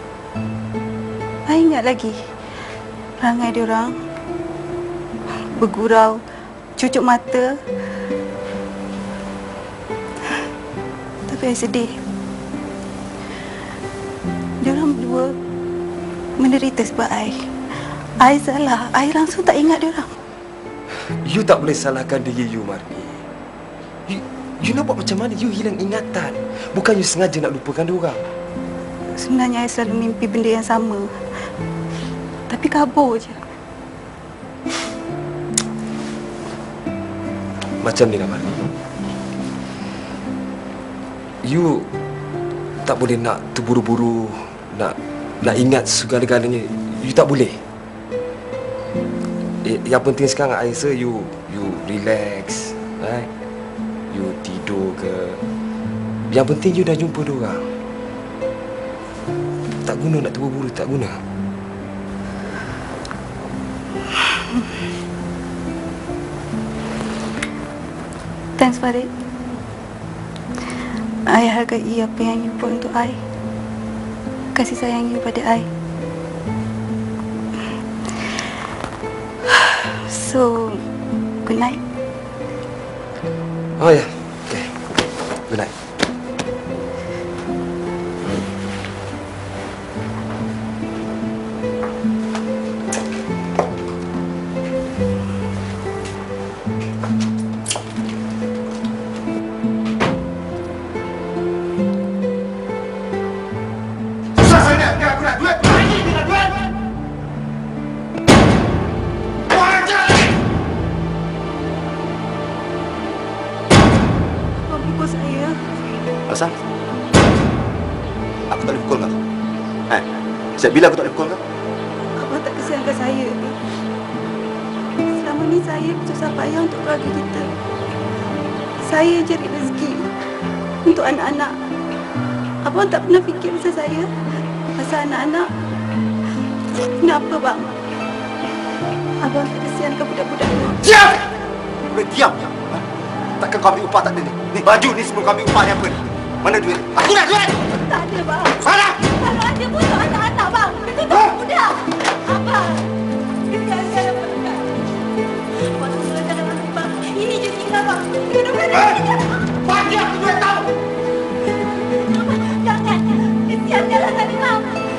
I ingat lagi perangai diorang bergurau, cucuk mata. Tapi I sedih. Diorang berdua menderita sebab I. I salah. I langsung tak ingat dia orang. You tak boleh salahkan diri you, Marni. You, you nak buat macam mana? You hilang ingatan. Bukan you sengaja nak lupakan dia orang. Sebenarnya I selalu mimpi benda yang sama. Tapi kabur je. Macam ni lah, Marni. You tak boleh nak terburu-buru, nak nak ingat segala-galanya. You tak boleh. Yang penting sekarang I rasa you you relax, right? You tidur ke. Yang penting you dah jumpa dia orang. Tak guna nak terburu-buru, tak guna. Thanks, Farid. I hargai apa yang you buat untuk I. Kasih sayang you pada I. So, good night. Oh ya, yeah. Okay. Good night. Asal? Aku tak boleh pukul kau. Eh, sejak bila aku tak boleh pukul kau? Abang tak kesiankan saya. Selama ni saya bersusah payah untuk keluarga kita. Saya cari rezeki untuk anak-anak. Abang tak pernah fikir pasal saya, pasal anak-anak. Kenapa, bang? Abang tak kesiankan budak-budak ni. Diam! Boleh diam je? Ha? Takkan kau ambil upah tak ada ni? Ni baju ni sebelum kau ambil upah ni apa ni? Mana duit? Aku nak duit! Tak ada, bang. Mana? Kalau ada pun untuk anak-anak, bang. Itu untuk budak. Abang. Kesiankan abang budak. Abang tolong jangan ambil, bang. Ini je tinggal, bang. Hidup-hidup. Bagi aku duit tahu! Jangan. Kesiankanlah tadi, bang.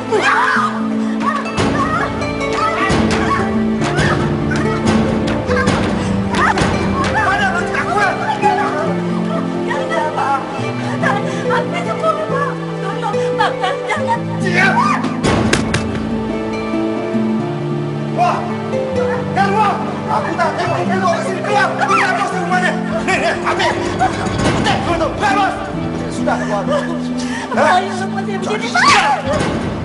Aku cukup, Bang. Tolong, Bang. Jangan. Diam! Wah! Keluar! Aku tak tengok keluar ke sini. Keluar! Keluar bos di rumah ni. Ni, ni. Ambil! Betul! Betul! Keluar, bos! Sudah, keluar. Ayo, lepas saya macam ni.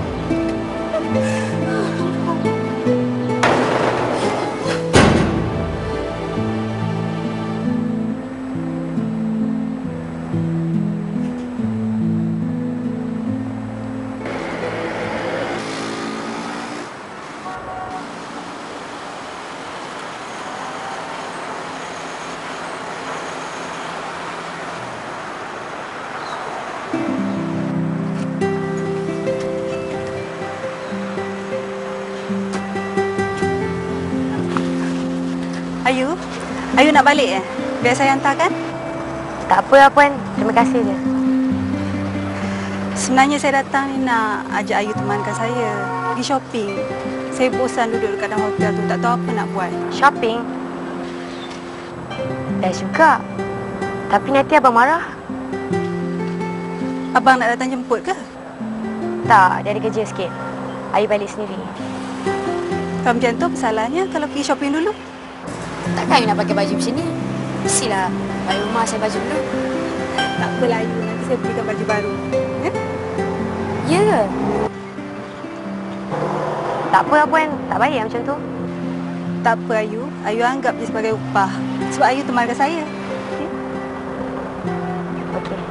Ayu, Ayu nak balik eh? Biar saya hantarkan? Tak apa, Puan. Terima kasih je. Sebenarnya saya datang ni nak ajak Ayu temankan saya pergi shopping. Saya bosan duduk dekat dalam hotel tu, tak tahu apa nak buat. Shopping? Best juga. Tapi nanti Abang marah. Abang nak datang jemput ke? Tak, dia ada kerja sikit. Ayu balik sendiri. Kalau macam tu, masalahnya kalau pergi shopping dulu. Takkan Ayu nak pakai baju macam ni? Mestilah balik rumah saya baju dulu. Tak apalah Ayu, nanti saya belikan baju baru. Eh? Ya ke? Tak apa, Puan. Tak baik macam tu. Tak apa Ayu. Ayu anggap dia sebagai upah. Sebab Ayu temankan saya. Okay? Okey.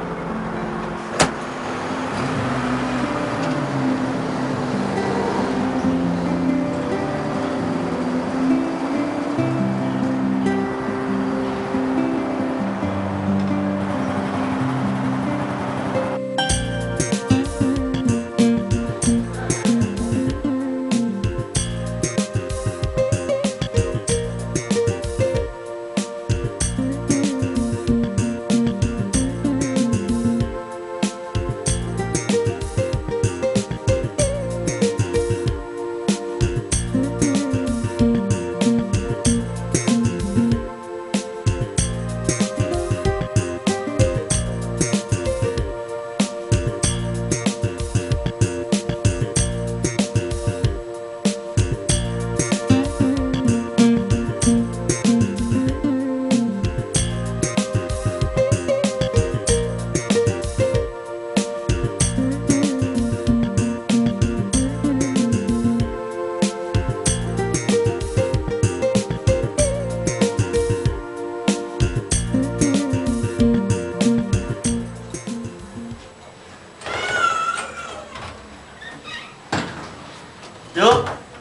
Yuk.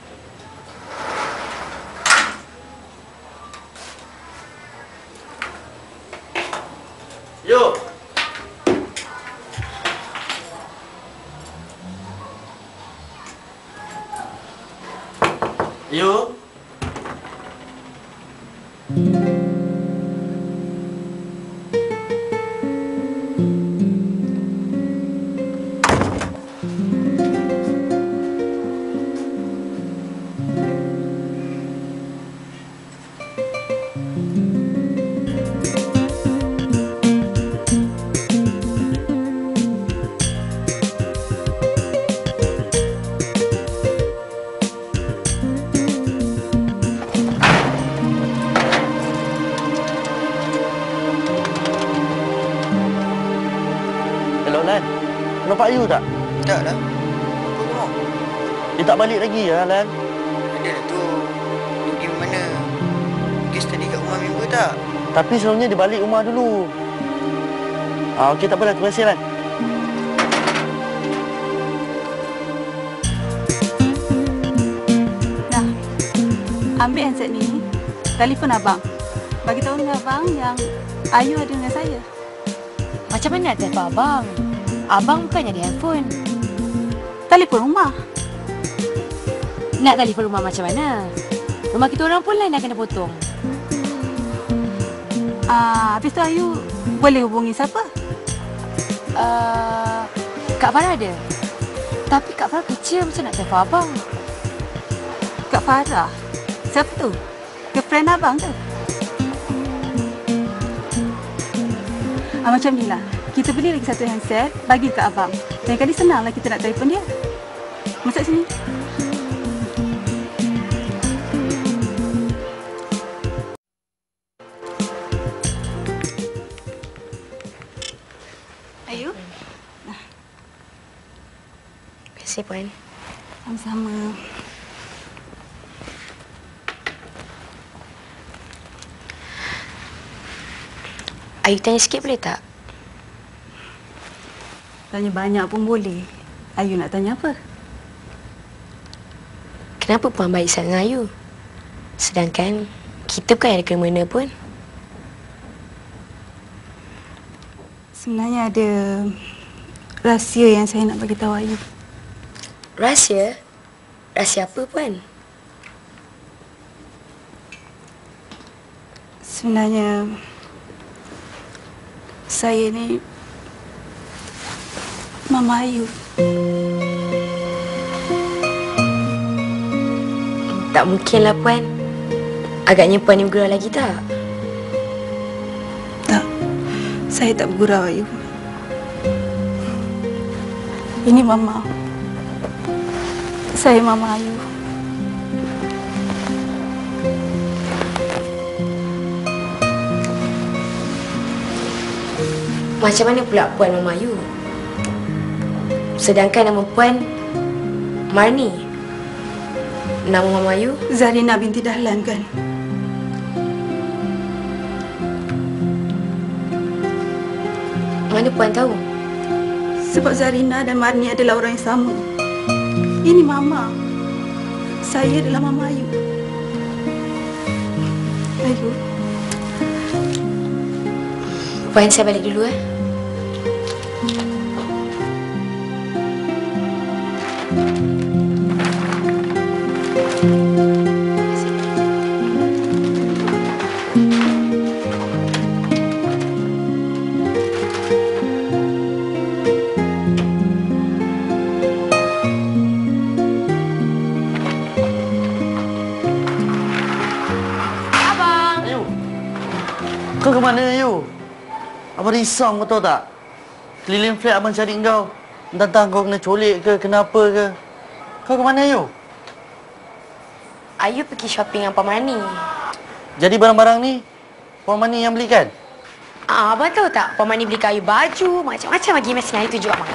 Yuk. Yuk. Nampak Ayu tak? Tak dah. Apa kau? Dia tak balik lagi ya, Lan? Ada lah tu. Dia pergi mana? Pergi study kat rumah member tak? Tapi selalunya dia balik rumah dulu. Ah, okey, tak apalah. Terima kasih, Lan. Nah, ambil handset ni. Telefon abang. Bagi tahu dengan abang yang Ayu ada dengan saya. Macam mana nak telefon abang? Abang bukannya ada handphone. Telefon rumah. Nak telefon rumah macam mana? Rumah kita orang pun lain dah kena potong. Ah, habis tu Ayu boleh hubungi siapa? Uh, Kak Farah ada. Tapi Kak Farah kecil, macam nak telefon abang. Kak Farah? Siapa tu? Girlfriend abang tu? Ah, macam ni lah. Kita beli lagi satu handset, bagi ke abang. Lain kali senanglah kita nak telefon dia. Masuk sini. Ayu. Nah. Terima kasih, Puan. Sama-sama. Ayu tanya sikit boleh tak? Tanya banyak pun boleh. Ayu nak tanya apa? Kenapa Puan baik sangat dengan Ayu? Sedangkan kita bukan ada kena-mena pun. Sebenarnya ada rahsia yang saya nak bagi tahu Ayu. Rahsia? Rahsia apa, Puan? Sebenarnya saya ni Mama Ayu. Tak mungkinlah, Puan. Agaknya Puan ni bergurau lagi tak? Tak. Saya tak bergurau, Ayu. Ini Mama. Saya Mama Ayu. Macam mana pula Puan Mama Ayu? Sedangkan nama Puan Marni. Nama Mama Ayu Zarina binti Dahlan, kan? Mana Puan tahu? Sebab Zarina dan Marni adalah orang yang sama. Ini Mama. Saya adalah Mama Ayu. Ayu. Puan, saya balik dulu, eh. Kau ke mana, Ayu? Abang risau, kau tahu tak? Keliling flat abang cari kau. Entah-entah kau kena colik ke, kenapa ke. Kau ke mana, Ayu? Ayu pergi shopping dengan Puan Marni. Jadi barang-barang ni, Puan Marni yang belikan? Ah, abang tahu tak? Puan Marni beli Ayu baju, macam-macam lagi. Mesti Ayu tunjuk abang.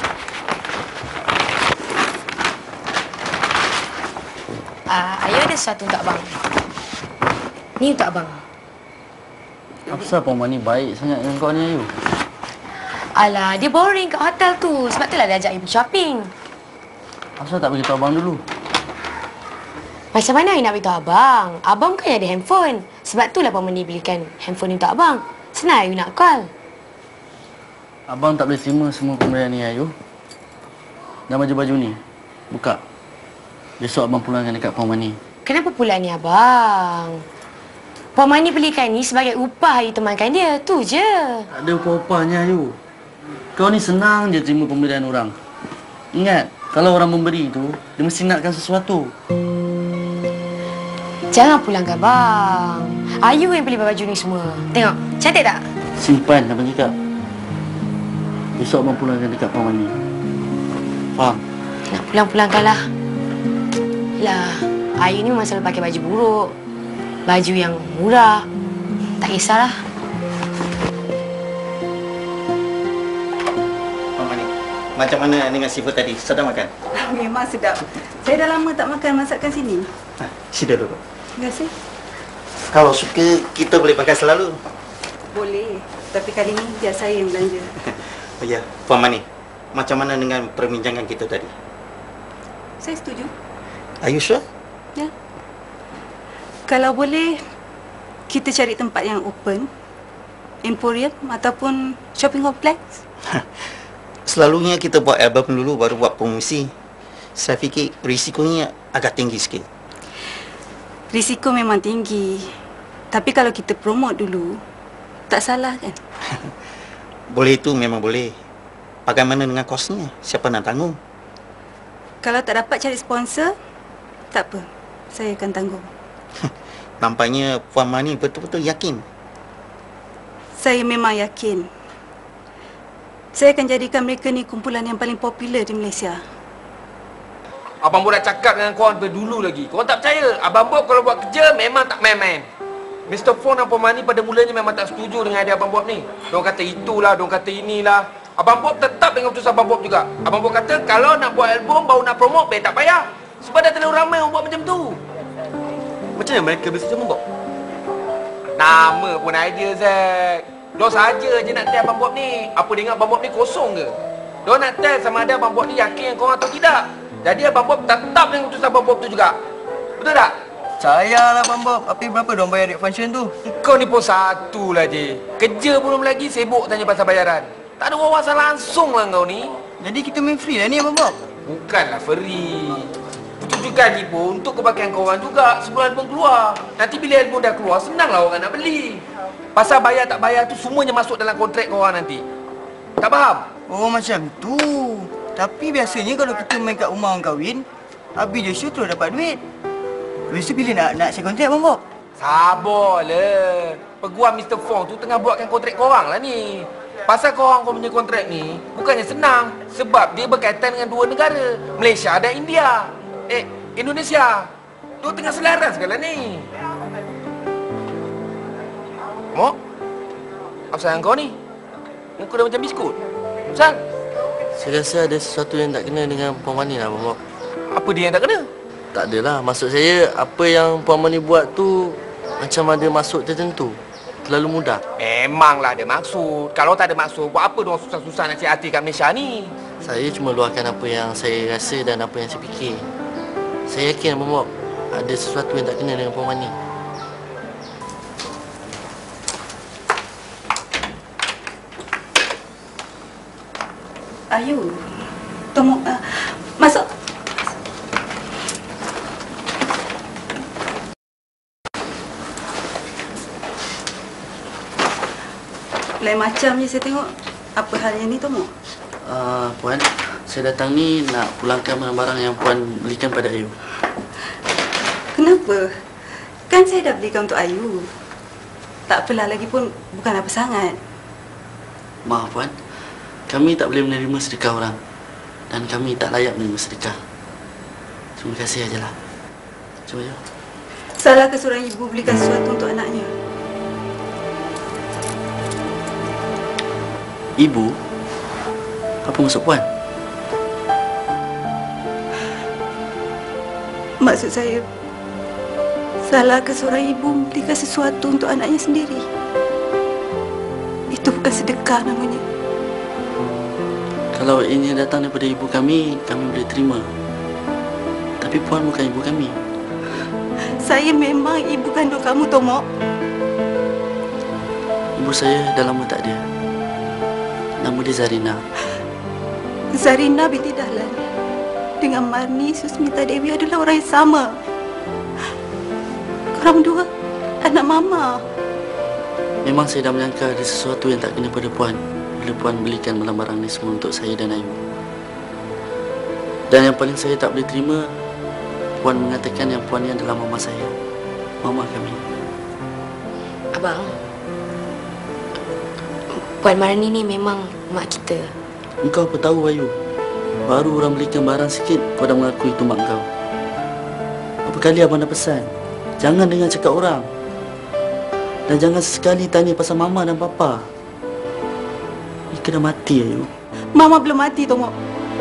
Ah, Ayu ada sesuatu untuk abang. Ni untuk abang. Apasal Puan Marni baik sangat dengan kau ni, Ayu? Alah, dia boring kat hotel tu. Sebab itulah dia ajak Ayu pergi shopping. Apasal tak beritahu abang dulu? Macam mana I nak beritahu abang? Abang bukan ada handphone. Sebab itulah Puan Mani belikan handphone ni untuk abang. Senang Ayu nak call. Abang tak boleh terima semua pemberian ni, Ayu. Dan baju-baju ni, buka. Besok abang pulangkan dekat Puan Mani. Kenapa pula ni abang? Puan Mani belikan ni sebagai upah Ayu temankan dia. Tu je. Tak ada upah-upahnya, Ayu. Kau ni senang je terima pemberian orang. Ingat, kalau orang memberi tu, dia mesti nakkan sesuatu. Jangan pulangkan abang. Ayu yang beli baju ni semua. Tengok, cantik tak? Simpan, abang cakap. Besok abang pulangkan dekat Puan Mani. Faham? Nak pulang-pulangkanlah. Lah, Ayu ni memang selalu pakai baju buruk. Baju yang murah. Tak kisahlah. Puan Mani, macam mana dengan seafood tadi? Sedap makan? Memang sedap. Saya dah lama tak makan masakan sini. Ha, sida dulu. Terima kasih. Kalau suka, kita boleh pakai selalu. Boleh. Tapi kali ni biar saya yang belanja. Oh ya, Puan Mani, macam mana dengan perbincangan kita tadi? Saya setuju. Are you sure? Ya. Kalau boleh, kita cari tempat yang open. Emporium ataupun shopping complex. Selalunya kita buat album dulu baru buat promosi. Saya fikir risikonya agak tinggi sikit. Risiko memang tinggi. Tapi kalau kita promote dulu, tak salah kan? Boleh itu memang boleh. Bagaimana dengan kosnya? Siapa nak tanggung? Kalau tak dapat cari sponsor, tak apa. Saya akan tanggung. Nampaknya Puan Mani betul-betul yakin. Saya memang yakin. Saya akan jadikan mereka ni kumpulan yang paling popular di Malaysia. Abang Bob dah cakap dengan korang daripada dulu lagi. Korang tak percaya. Abang Bob kalau buat kerja memang tak main-main. Mister Fong dan Puan Mani pada mulanya memang tak setuju dengan idea Abang Bob ni. Diorang kata itulah, diorang kata inilah. Abang Bob tetap dengan keputusan Abang Bob juga. Abang Bob kata kalau nak buat album baru nak promote, baik tak payah. Sebab dah terlalu ramai orang buat macam tu. Macam mana mereka bisa macam Bob? Nama pun idea, Zack. Diorang saja je nak tell Abang Bob ni. Apa dia ingat Abang Bob ni kosong ke? Diorang nak tell sama ada Abang Bob ni yakin korang atau tidak. Jadi Abang Bob tetap dengan keputusan Abang Bob tu juga. Betul tak? Sayalah Abang Bob. Tapi berapa diorang bayar duit function tu? Kau ni pun satu lah je. Kerja belum lagi sibuk tanya pasal bayaran. Tak ada wawasan langsung lah kau ni. Jadi kita main free lah ni Abang Bob? Bukanlah free. Pertunjukan ni pun untuk kebaikan korang juga sebelum album keluar. Nanti bila album dah keluar, senanglah orang nak beli. Pasal bayar tak bayar tu semuanya masuk dalam kontrak korang nanti. Tak faham? Oh macam tu. Tapi biasanya kalau kita main kat rumah orang kahwin, habis je show terus dapat duit. Lepas tu bila nak nak sign kontrak Abang Bob? Sabarlah. Peguam Mister Fong tu tengah buatkan kontrak korang lah ni. Pasal korang kau punya kontrak ni bukannya senang. Sebab dia berkaitan dengan dua negara, Malaysia dan India. Eh, Indonesia. Tu tengah selaras segala ni. Mok? Apa sayang kau ni? Muka dah macam biskut. Sang? Saya rasa ada sesuatu yang tak kena dengan Puan Mani lah, Abang Bob. Apa dia yang tak kena? Tak adalah. Maksud saya, apa yang Puan Mani buat tu macam ada maksud tertentu. Terlalu mudah. Memanglah ada maksud. Kalau tak ada maksud, buat apa diorang susah-susah nak cari hati kat Malaysia ni? Saya cuma luahkan apa yang saya rasa dan apa yang saya fikir. Saya yakin, Abang Bob, ada sesuatu yang tak kena dengan Puan Mani. Ayu, temu, uh, masuk. Lain macam je saya tengok. Apa halnya ni, Tomo? Uh, Puan, saya datang ni nak pulangkan barang-barang yang Puan belikan pada Ayu. Kenapa? Kan saya dah belikan untuk Ayu. Tak apalah, lagi pun bukan apa sangat. Maaf, Puan. Kami tak boleh menerima sedekah orang. Dan kami tak layak menerima sedekah. Terima kasih ajalah. Cuba jom. Salah ke seorang ibu belikan sesuatu untuk anaknya? Ibu? Apa maksud Puan? Maksud saya, salah ke seorang ibu membelikan sesuatu untuk anaknya sendiri? Itu bukan sedekah namanya. Kalau ini datang daripada ibu kami, kami boleh terima. Tapi Puan bukan ibu kami. saya memang ibu kandung kamu, Tomok. Ibu saya dah lama tak ada. Nama dia Zarina. Zarina binti Dahlan dengan Marni Susmita Dewi adalah orang yang sama. Korang dua anak mama. Memang saya dah menyangka ada sesuatu yang tak kena pada Puan bila Puan belikan barang-barang ni semua untuk saya dan Ayu. Dan yang paling saya tak boleh terima, Puan mengatakan yang Puan ni adalah mama saya. Mama kami. Abang, Puan Marni ni memang mak kita. Engkau apa tahu, Ayu? Baru orang belikan barang sikit, kau dah mengaku itu mak kau. Apa kali abang dah pesan, jangan dengar cakap orang. Dan jangan sesekali tanya pasal mama dan papa. Ika dah mati, Ayu. Mama belum mati, Tomok.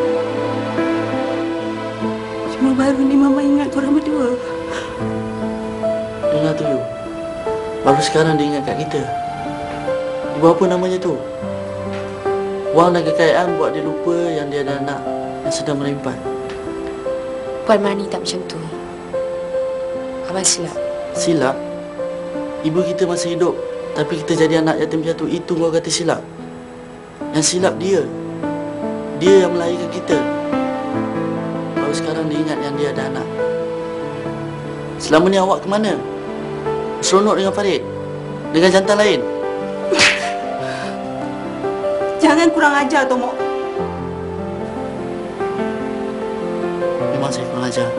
Cuma baru ni Mama ingat korang berdua. Dengar tu, Yu. Baru sekarang dia ingat kat kita. Ibu apa namanya tu? Wang dan kekayaan buat dia lupa yang dia ada anak yang sedang merimpat. Puan Marni tak macam tu. Abang silap. Silap? Ibu kita masih hidup, tapi kita jadi anak yatim piatu. Itu kau kata silap? Yang silap dia. Dia yang melahirkan kita. Baru sekarang dia ingat yang dia ada anak. Selama ni awak ke mana? Seronok dengan Farid? Dengan jantan lain? Jangan kurang ajar, Tomok. Memang saya kurang ajar.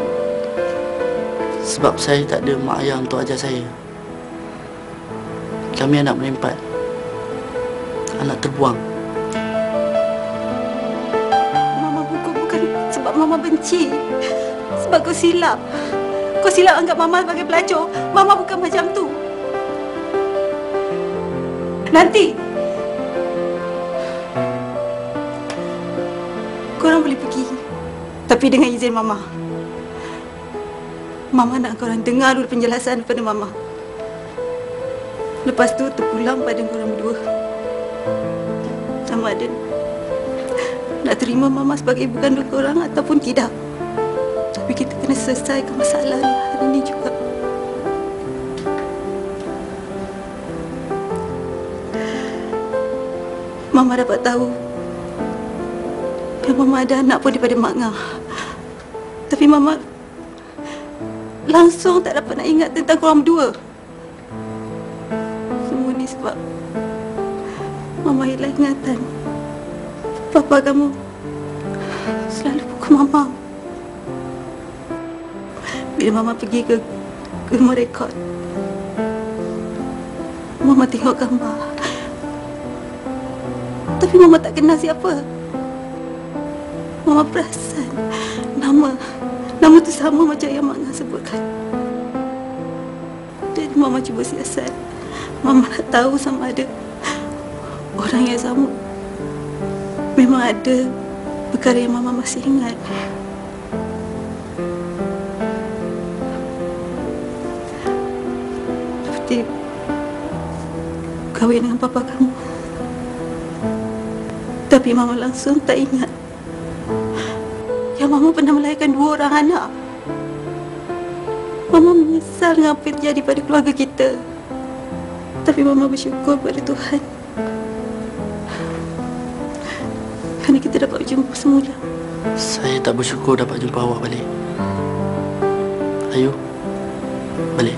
Sebab saya tak ada mak ayah untuk ajar saya. Kami anak merempat. Anak terbuang. Mama pukul bukan sebab Mama benci. Sebab kau silap. Kau silap anggap Mama sebagai pelacur. Mama bukan macam tu. Nanti korang boleh pergi, tapi dengan izin Mama. Mama nak korang dengar dulu penjelasan daripada Mama. Lepas tu terpulang pada korang berdua. Sama ada nak terima Mama sebagai ibu kandung korang ataupun tidak. Tapi kita kena selesaikan masalah ni hari ni juga. Mama dapat tahu yang Mama ada anak pun daripada Mak Ngah. Tapi Mama langsung tak dapat nak ingat tentang korang berdua. Semua ni sebab Mama hilang ingatan. Papa kamu selalu pukul Mama. Bila Mama pergi ke, ke rumah rekod, Mama tengok gambar. Tapi Mama tak kenal siapa. Mama perasan nama nama tu sama macam yang Mak Ngah sebutkan. Jadi Mama cuba siasat. Mama nak tahu sama ada orang yang sama. Memang ada perkara yang Mama masih ingat. Seperti kahwin dengan papa kamu. Tapi Mama langsung tak ingat yang Mama pernah melahirkan dua orang anak. Mama menyesal dengan apa yang terjadi pada keluarga kita. Tapi Mama bersyukur pada Tuhan kerana kita dapat berjumpa semula. Saya tak bersyukur dapat jumpa awak balik. Ayu, balik.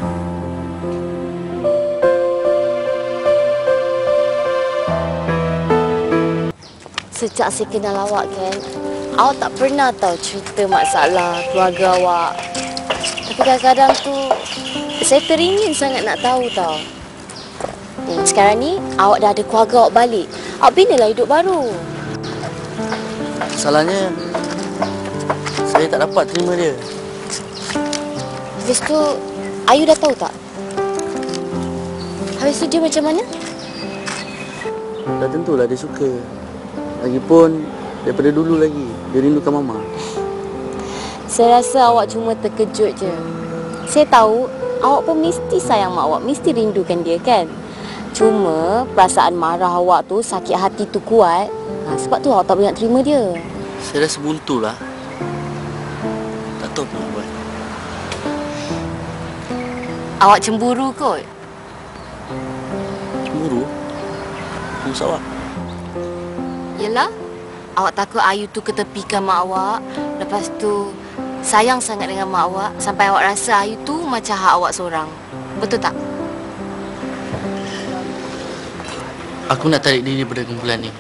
Sejak saya kenal awak kan, awak tak pernah tahu cerita masalah keluarga awak. Tapi kadang-kadang tu saya teringin sangat nak tahu tau. Hmm, sekarang ni awak dah ada keluarga awak balik. Awak binalah hidup baru. Masalahnya saya tak dapat terima dia. Habis tu Ayu dah tahu tak? Habis tu dia macam mana? Dah tentulah dia suka. Lagipun daripada dulu lagi dia rindukan Mama. Saya rasa awak cuma terkejut je. Saya tahu awak pun mesti sayang mak awak, mesti rindukan dia kan. Cuma perasaan marah awak tu, sakit hati tu kuat. Ha, sebab tu awak tak boleh nak terima dia. Saya rasa buntu lah. Tak tahu apa nak buat. Awak cemburu kot. Cemburu? Maksud awak? Yelah, awak takut Ayu tu ketepikan mak awak. Lepas tu sayang sangat dengan mak awak sampai awak rasa Ayu tu macam hak awak seorang. Betul tak? Aku nak tarik diri pada kumpulan ni.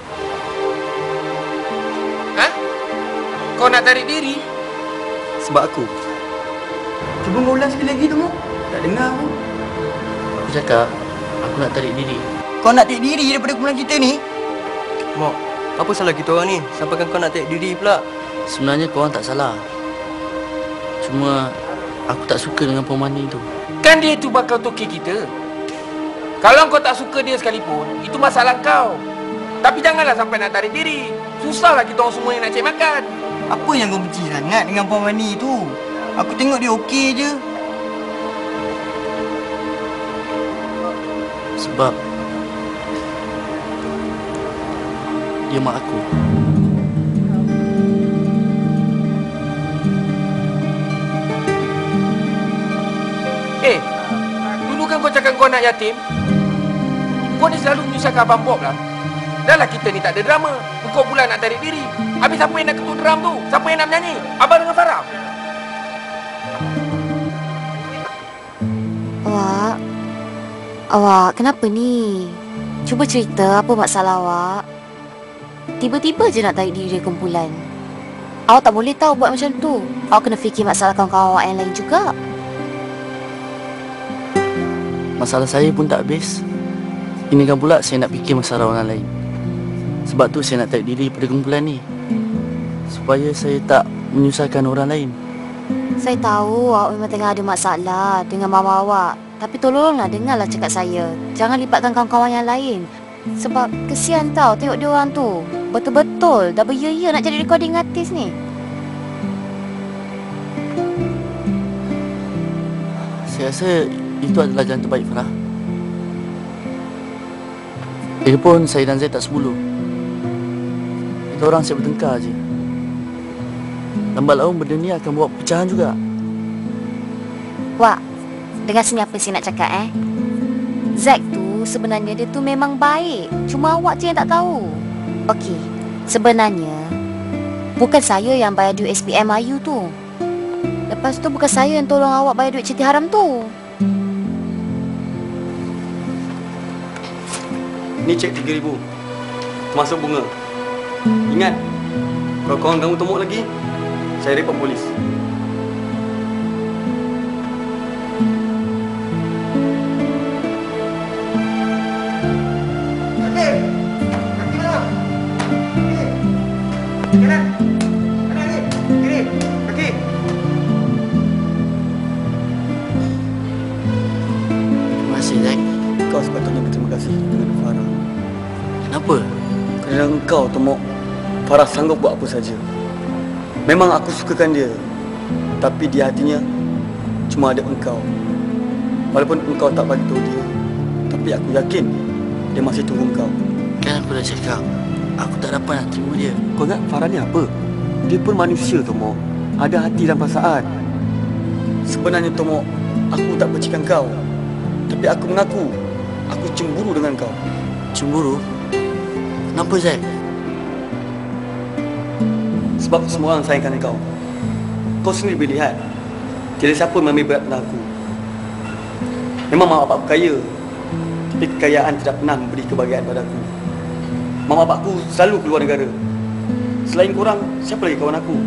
Ha? Kau nak tarik diri? Sebab aku. Cuba kau ulang sekali lagi tu, Mok. Tak dengar pun. Aku cakap, aku nak tarik diri. Kau nak tarik diri daripada kumpulan kita ni? Mok, apa salah kita orang ni? Sampaikan kau nak tarik diri pula. Sebenarnya korang tak salah. Cuma aku tak suka dengan pemani tu. Kan dia tu bakal toki kita. Kalau kau tak suka dia sekalipun, itu masalah kau. Tapi janganlah sampai nak tarik diri. Susahlah kita orang semua yang nak cari makan. Apa yang kau benci sangat dengan Puan Mani tu? Aku tengok dia okey je. Sebab dia mak aku. Eh, dulu kan kau cakap kau nak yatim. Kau ni selalu menyusahkan Abang Bob lah. Dah lah kita ni tak ada drama. Kau pula nak tarik diri. Habis siapa yang nak ketuk drum tu? Siapa yang nak menyanyi? Abang dengan Farah? Awak, awak kenapa ni? Cuba cerita apa masalah awak. Tiba-tiba je nak tarik diri dari kumpulan. Awak tak boleh tahu buat macam tu. Awak kena fikir masalah kawan-kawan awak yang lain juga. Masalah saya pun tak habis. Ini kan pula saya nak fikir masalah orang lain. Sebab tu saya nak tarik diri pada kumpulan ni. Supaya saya tak menyusahkan orang lain. Saya tahu awak memang tengah ada masalah dengan mama awak. Tapi tolonglah dengarlah cakap saya. Jangan libatkan kawan-kawan yang lain. Sebab kesian tau tengok dia orang tu. Betul-betul dah berya-ya nak jadi recording artis ni. Saya rasa itu adalah jalan terbaik, Farah. Lagipun saya dan Zaid tak sebulu. Kita orang siap bertengkar je. Lambat laun benda ni akan buat pecahan juga. Wak, dengar sini apa saya nak cakap eh. Zack tu sebenarnya dia tu memang baik. Cuma awak je yang tak tahu. Okey, sebenarnya bukan saya yang bayar duit S P M Ayu tu. Lepas tu bukan saya yang tolong awak bayar duit cuti haram tu. Ni cek tiga ribu. Termasuk bunga. Ingat, kalau korang ganggu Tomok lagi, saya report polis. Terima kasih, Zack. Kau sepatutnya berterima kasih kepada Farah. Kenapa? Kerana engkau, Tomok, Farah sanggup buat apa saja. Memang aku sukakan dia, tapi di hatinya cuma ada engkau. Walaupun engkau tak bagi tahu dia, tapi aku yakin dia masih tunggu engkau. Kan aku dah cakap, aku tak dapat nak terima dia. Kau ingat Farah ni apa? Dia pun manusia, Tomok. Ada hati dan perasaan. Sebenarnya, Tomok, aku tak benci kau. Tapi aku mengaku, aku cemburu dengan kau. Cemburu? Kenapa, Zack? Sebab semua orang sayangkan kau. Kau sendiri boleh lihat, tiada siapa yang mengambil berat tentang aku. Memang mak bapak aku kaya, tapi kekayaan tidak pernah memberi kebahagiaan pada aku. Mak bapak aku selalu keluar negara. Selain korang, siapa lagi kawan aku?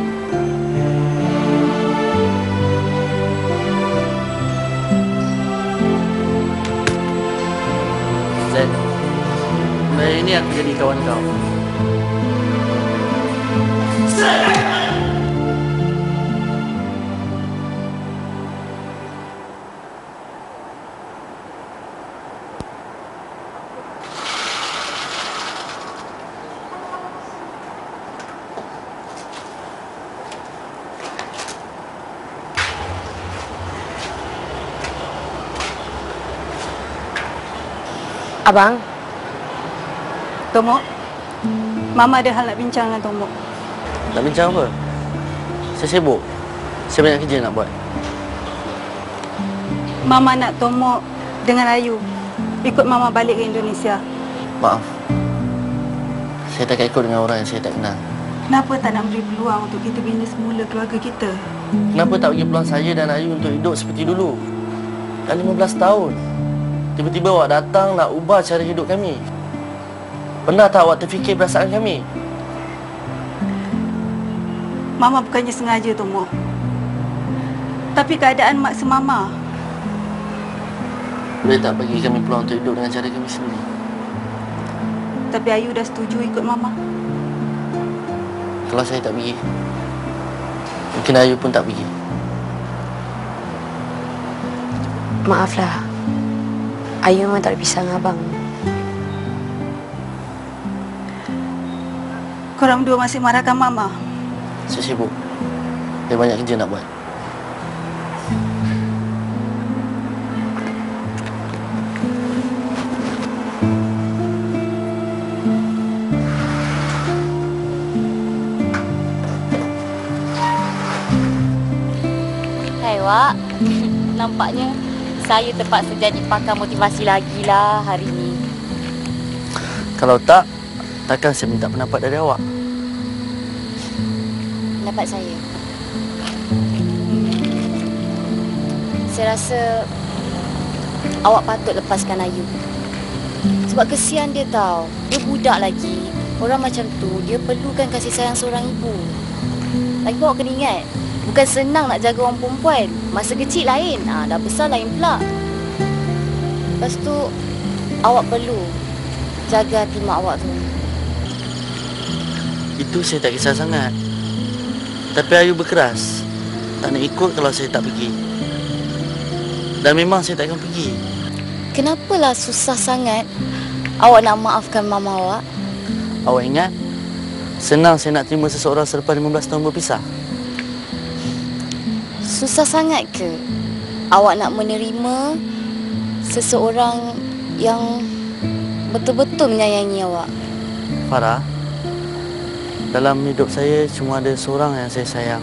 Zack, mulai ini aku jadi kawan kau. Abang, Tomok, Mama ada hal nak bincang dengan Tomok. Nak bincang apa? Saya sibuk. Saya banyak kerja nak buat. Mama nak Tomok dengan Ayu ikut Mama balik ke Indonesia. Maaf. Saya tak ikut dengan orang yang saya tak kenal. Kenapa tak nak beri peluang untuk kita bina semula keluarga kita? Kenapa tak bagi peluang saya dan Ayu untuk hidup seperti dulu? Dah lima belas tahun. Tiba-tiba awak datang nak ubah cara hidup kami. Pernah tak awak terfikir perasaan kami? Mama bukannya sengaja, Tomok. Tapi keadaan maksa Mama. Boleh tak bagi kami peluang untuk hidup dengan cara kami sendiri? Tapi Ayu dah setuju ikut Mama. Kalau saya tak pergi, mungkin Ayu pun tak pergi. Maaflah. Ayu memang tak boleh pisah dengan abang. Korang dua masih marahkan Mama? Saya sibuk. Saya banyak kerja nak buat. Hai Wak, nampaknya saya terpaksa jadi pakar motivasi lagi lah hari ni. Kalau tak, takkan saya minta pendapat dari awak. Pendapat saya, saya rasa awak patut lepaskan Ayu. Sebab kesian dia tau. Dia budak lagi. Orang macam tu, dia perlukan kasih sayang seorang ibu. Lagi awak kena ingat, bukan senang nak jaga orang perempuan. Masa kecil lain, ha, dah besar lain pula. Lepas tu, awak perlu jaga hati mak awak tu. Itu saya tak kisah sangat. Tapi Ayu berkeras. Tak nak ikut kalau saya tak pergi. Dan memang saya tak akan pergi. Kenapalah susah sangat awak nak maafkan mama awak? Awak ingat? Senang saya nak terima seseorang selepas lima belas tahun berpisah. Susah sangat ke awak nak menerima seseorang yang betul-betul menyayangi awak? Farah, dalam hidup saya cuma ada seorang yang saya sayang.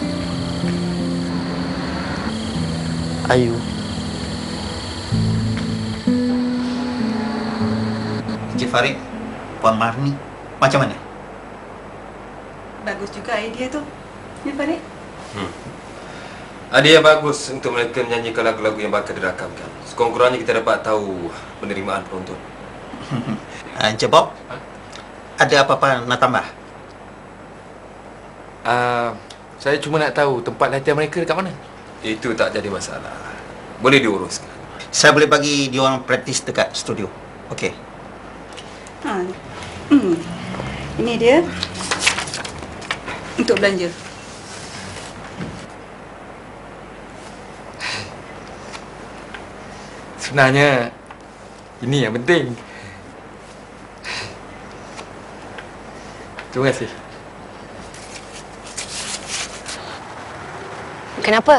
Ayu. Encik Farid, Puan Marni, macam mana? Bagus juga idea tu. Ya, Farid? Hmm. Idea yang bagus untuk mereka menyanyikan lagu-lagu yang bakal dirakamkan. Sekurang-kurangnya kita dapat tahu penerimaan penonton. Encik Bob, ha? Ada apa-apa nak tambah? Uh, saya cuma nak tahu tempat latihan mereka dekat mana. Itu tak jadi masalah. Boleh diuruskan. Saya boleh bagi dia orang praktis dekat studio. Okey. Ha. Hmm. Ini dia. Untuk belanja. Sebenarnya ini yang penting. Terima kasih. Kenapa?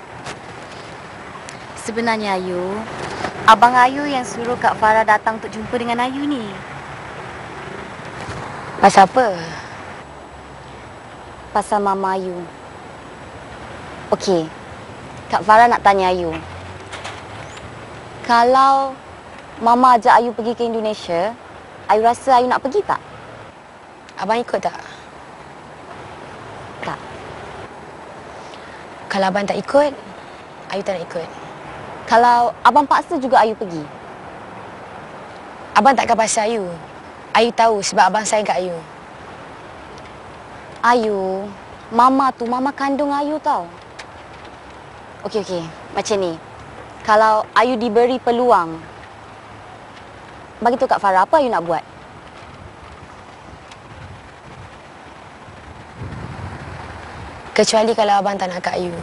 Sebenarnya Ayu, Abang Ayu yang suruh Kak Farah datang untuk jumpa dengan Ayu ni. Pasal apa? Pasal Mama Ayu. Okey, Kak Farah nak tanya Ayu. Kalau Mama ajak Ayu pergi ke Indonesia, Ayu rasa Ayu nak pergi tak? Abang ikut tak? Tak. Kalau abang tak ikut, Ayu tak nak ikut. Kalau abang paksa juga Ayu pergi? Abang takkan paksa Ayu. Ayu tahu sebab abang sayang kat Ayu. Ayu, Mama tu Mama kandung Ayu tau. Okey, okey. Macam ni. Kalau Ayu diberi peluang, bagi tahu Kak Farah apa Ayu nak buat? Kecuali kalau abang tak nak kat Ayu.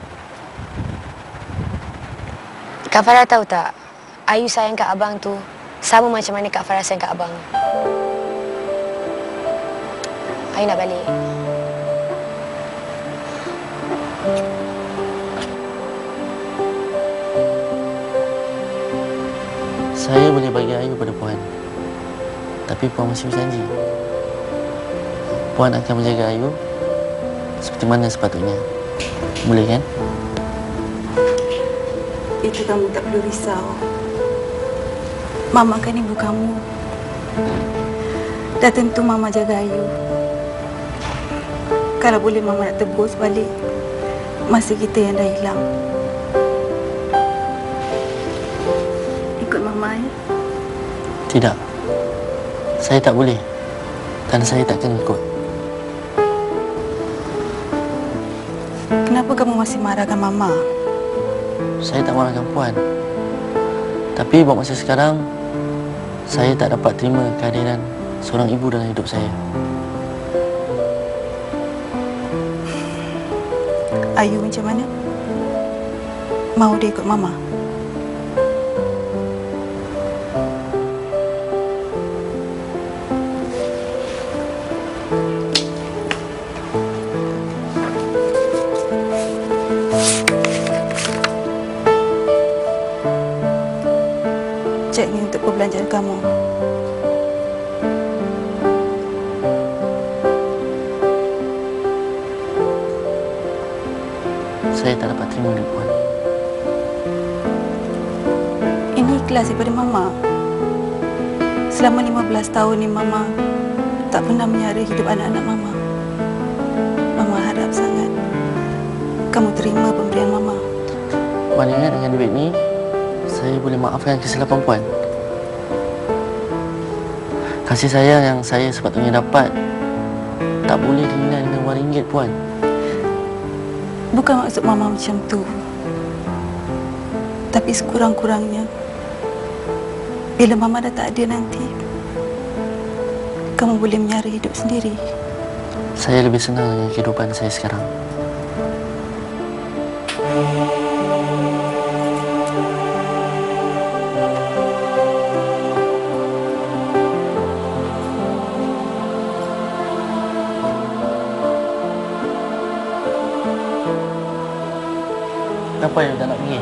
Kak Farah tahu tak, Ayu sayang kat abang tu sama macam mana Kak Farah sayang kat abang. Ayu nak balik. Saya boleh bagi Ayu pada Puan. Tapi Puan masih berjanji. Puan akan menjaga Ayu seperti mana sepatutnya. Boleh kan? Itu kamu tak perlu risau. Mama kan ibu kamu. Dah tentu Mama jaga Ayu. Kalau boleh Mama nak tebus balik masa kita yang dah hilang. Ikut Mama ya. Tidak. Saya tak boleh. Dan saya takkan ikut. Kenapa kamu masih marahkan Mama? Saya tak marahkan Puan. Tapi buat masa sekarang, saya tak dapat terima kehadiran seorang ibu dalam hidup saya. Ayu macam mana? Mau dia ikut Mama? Cek ni untuk perbelanjaan kamu. Saya tak dapat terima dengan Puan. Ini ikhlas daripada Mama. Selama lima belas tahun ni Mama tak pernah menyara hidup anak-anak Mama. Mama harap sangat kamu terima pemberian Mama. Puan ingat dengan duit ni, saya boleh maafkan kesilapan Puan. Kasih sayang yang saya sepatutnya dapat tak boleh dinilai dengan wang ringgit, Puan. Bukan maksud Mama macam tu. Tapi sekurang-kurangnya, bila Mama dah tak ada nanti, kamu boleh menyara hidup sendiri. Saya lebih senang dengan kehidupan saya sekarang. Kenapa you tak nak pergi?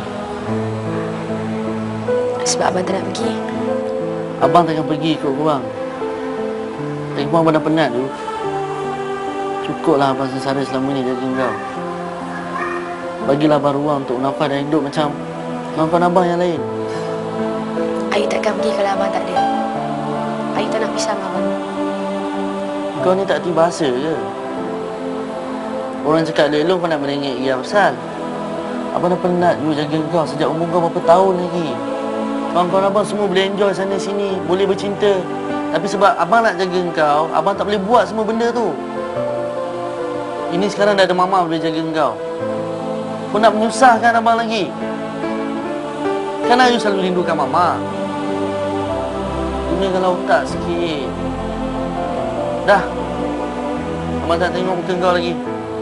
Sebab abang tak nak pergi. Abang takkan pergi ikut korang. Lagi pun abang dah penat tu. Cukuplah abang sengsara selama ni jaga kau. Bagilah abang ruang untuk nafas dan hidup macam kawan-kawan abang yang lain. Ayu takkan pergi kalau abang tak ada. Ayu tak nak pisah dengan abang. Kau ni tak tiba bahasa ke? Orang cakap elok kau nak merengek dia pasal. Abang dah penat you jaga kau sejak umur kau berapa tahun lagi. Kawan-kawan abang semua boleh enjoy sana sini, boleh bercinta. Tapi sebab abang nak jaga kau, abang tak boleh buat semua benda tu. Ini sekarang dah ada Mama boleh jaga kau. Kau nak menyusahkan abang lagi. Kan Ayu selalu rindukan Mama. Gunakanlah otak sikit. Dah. Abang tak tengok muka kau lagi.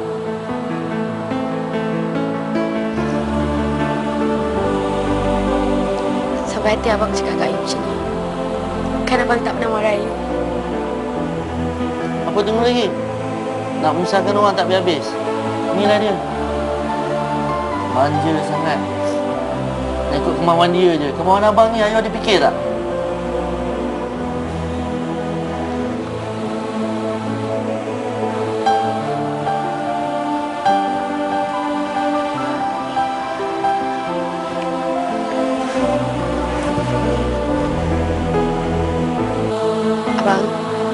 Sampai hati abang cakap kat Ayu macam ni. Kan abang tak pernah marah Ayu. Apa tunggu lagi? Nak menyusahkan orang tak habis-habis. Inilah dia. Manja sangat. Nak ikut kemauan dia je. Kemauan abang ni Ayu ada fikir tak? Abang.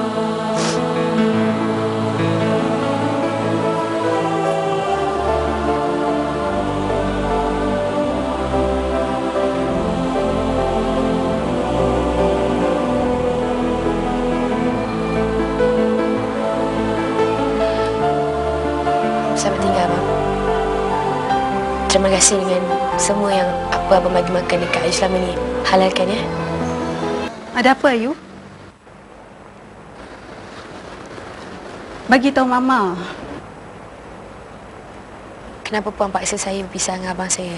Selamat tinggal, Abang. Terima kasih dengan semua yang apa Abang bagi makan dekat Ayu selama ni. Halalkan, ya. Ada apa, Ayu? Bagi tahu Mama. Kenapa Puan paksa saya berpisah dengan abang saya?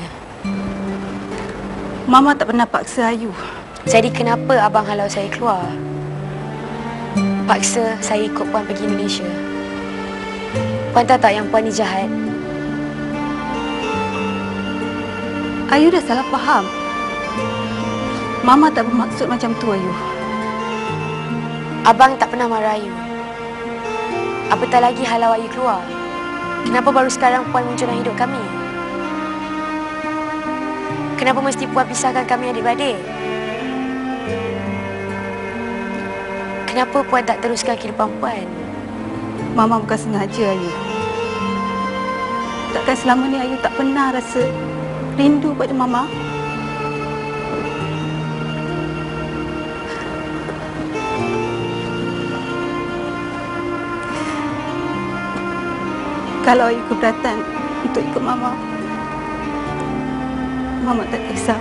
Mama tak pernah paksa Ayu. Jadi kenapa abang halau saya keluar? Paksa saya ikut Puan pergi Indonesia. Puan tahu tak yang Puan ni jahat? Ayu dah salah faham. Mama tak bermaksud macam tu, Ayu. Abang tak pernah marah Ayu. Apatah lagi halau Ayu keluar. Kenapa baru sekarang Puan muncul dalam hidup kami? Kenapa mesti Puan pisahkan kami adik-beradik? Kenapa Puan tak teruskan kehidupan Puan? Mama bukan sengaja, Ayu. Takkan selama ni Ayu tak pernah rasa rindu pada Mama? Kalau Ayu keberatan untuk ikut Mama, Mama tak kisah.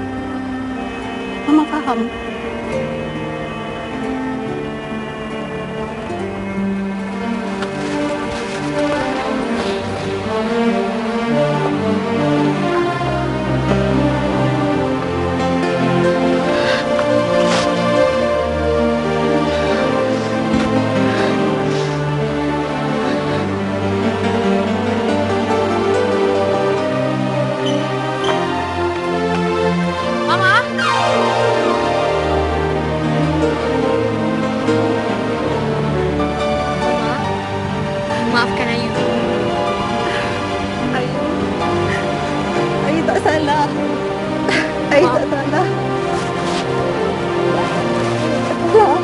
Mama faham. Maafkan Ayu. Ayu. Ayu tak salah. Ayu tak salah. Maaf.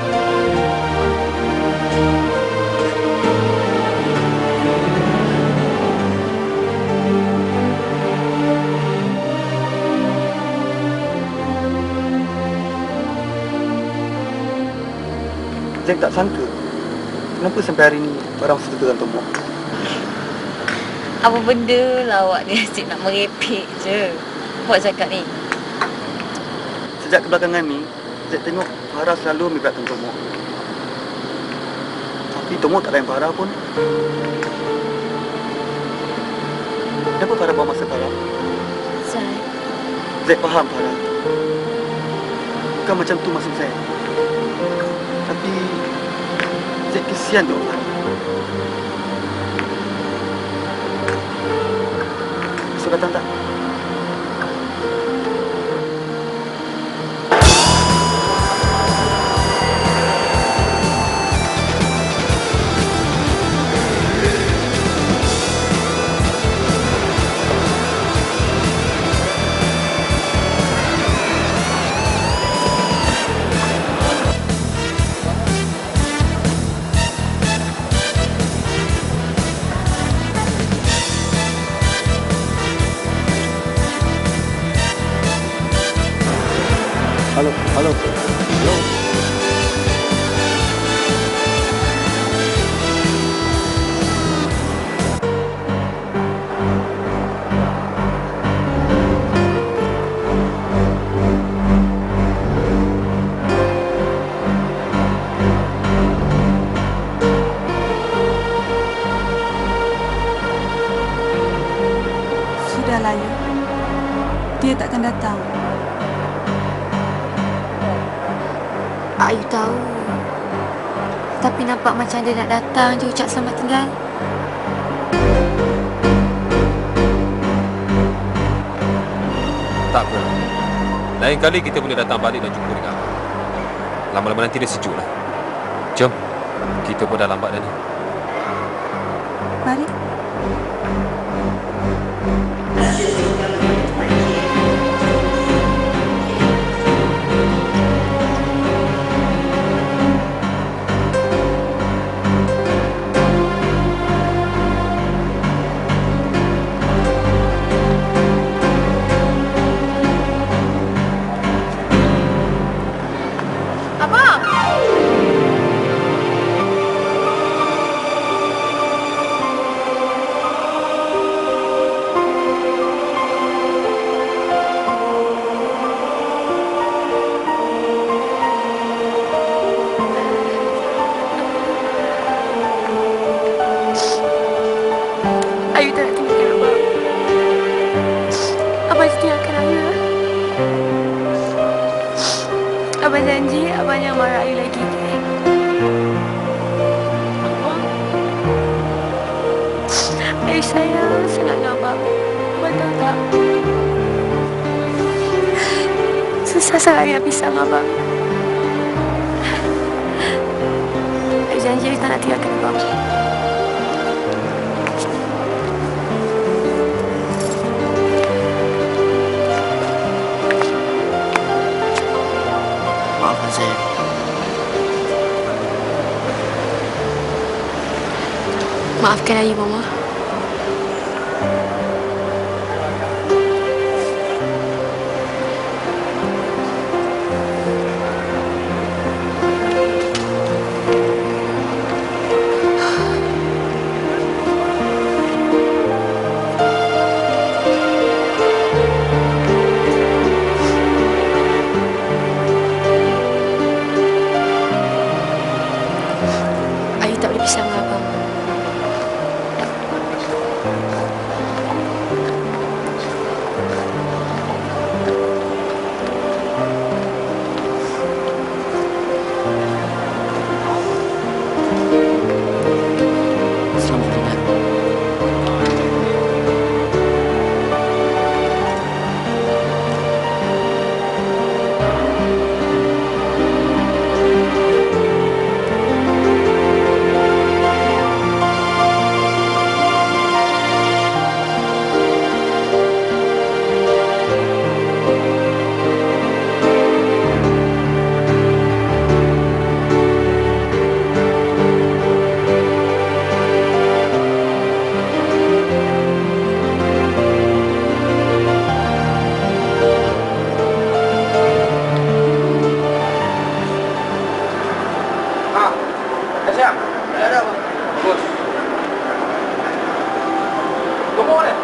Zack tak sangka. Kenapa sampai hari ni Farah masih tutup dengan Tomok? Apa benda lah awak ni asyik nak merepek je. Awak cakap ni. Sejak kebelakangan ni, Zack tengok Farah selalu ambil belakang Tomok. Tapi Tomok tak layan Farah pun. Kenapa Farah bawa masa Farah? Zack. Zack faham Farah. Bukan macam tu maksud Zack. Tapi Zack kesian tu Farah. Besok datang tak? Halo, halo. Halo. Sudahlah, Ayu. Dia takkan datang. Ayu tahu. Tapi nampak macam dia nak datang je ucap selamat tinggal. Tak apa. Lain kali kita boleh datang balik dan jumpa dengan abang. Lama-lama nanti dia sejuk lah. Jom. Kita pun dah lambat dah ni. Mari. Ayu tak nak tinggalkan abang. Abang setiakan Ayu. Abang janji abang jangan marah Ayu lagi. Ayu sayang sangat dengan abang. Abang tahu tak? Susah sangat nak pisah dengan abang. Ayu janji Ayu tak nak tinggalkan abang. Maafkan Ayu, Mama. Ayu tak boleh pisah dengan Abang. Selamat tinggal. Ah, dah siap? Dah dah, Bang. Bagus. Gemuk ni?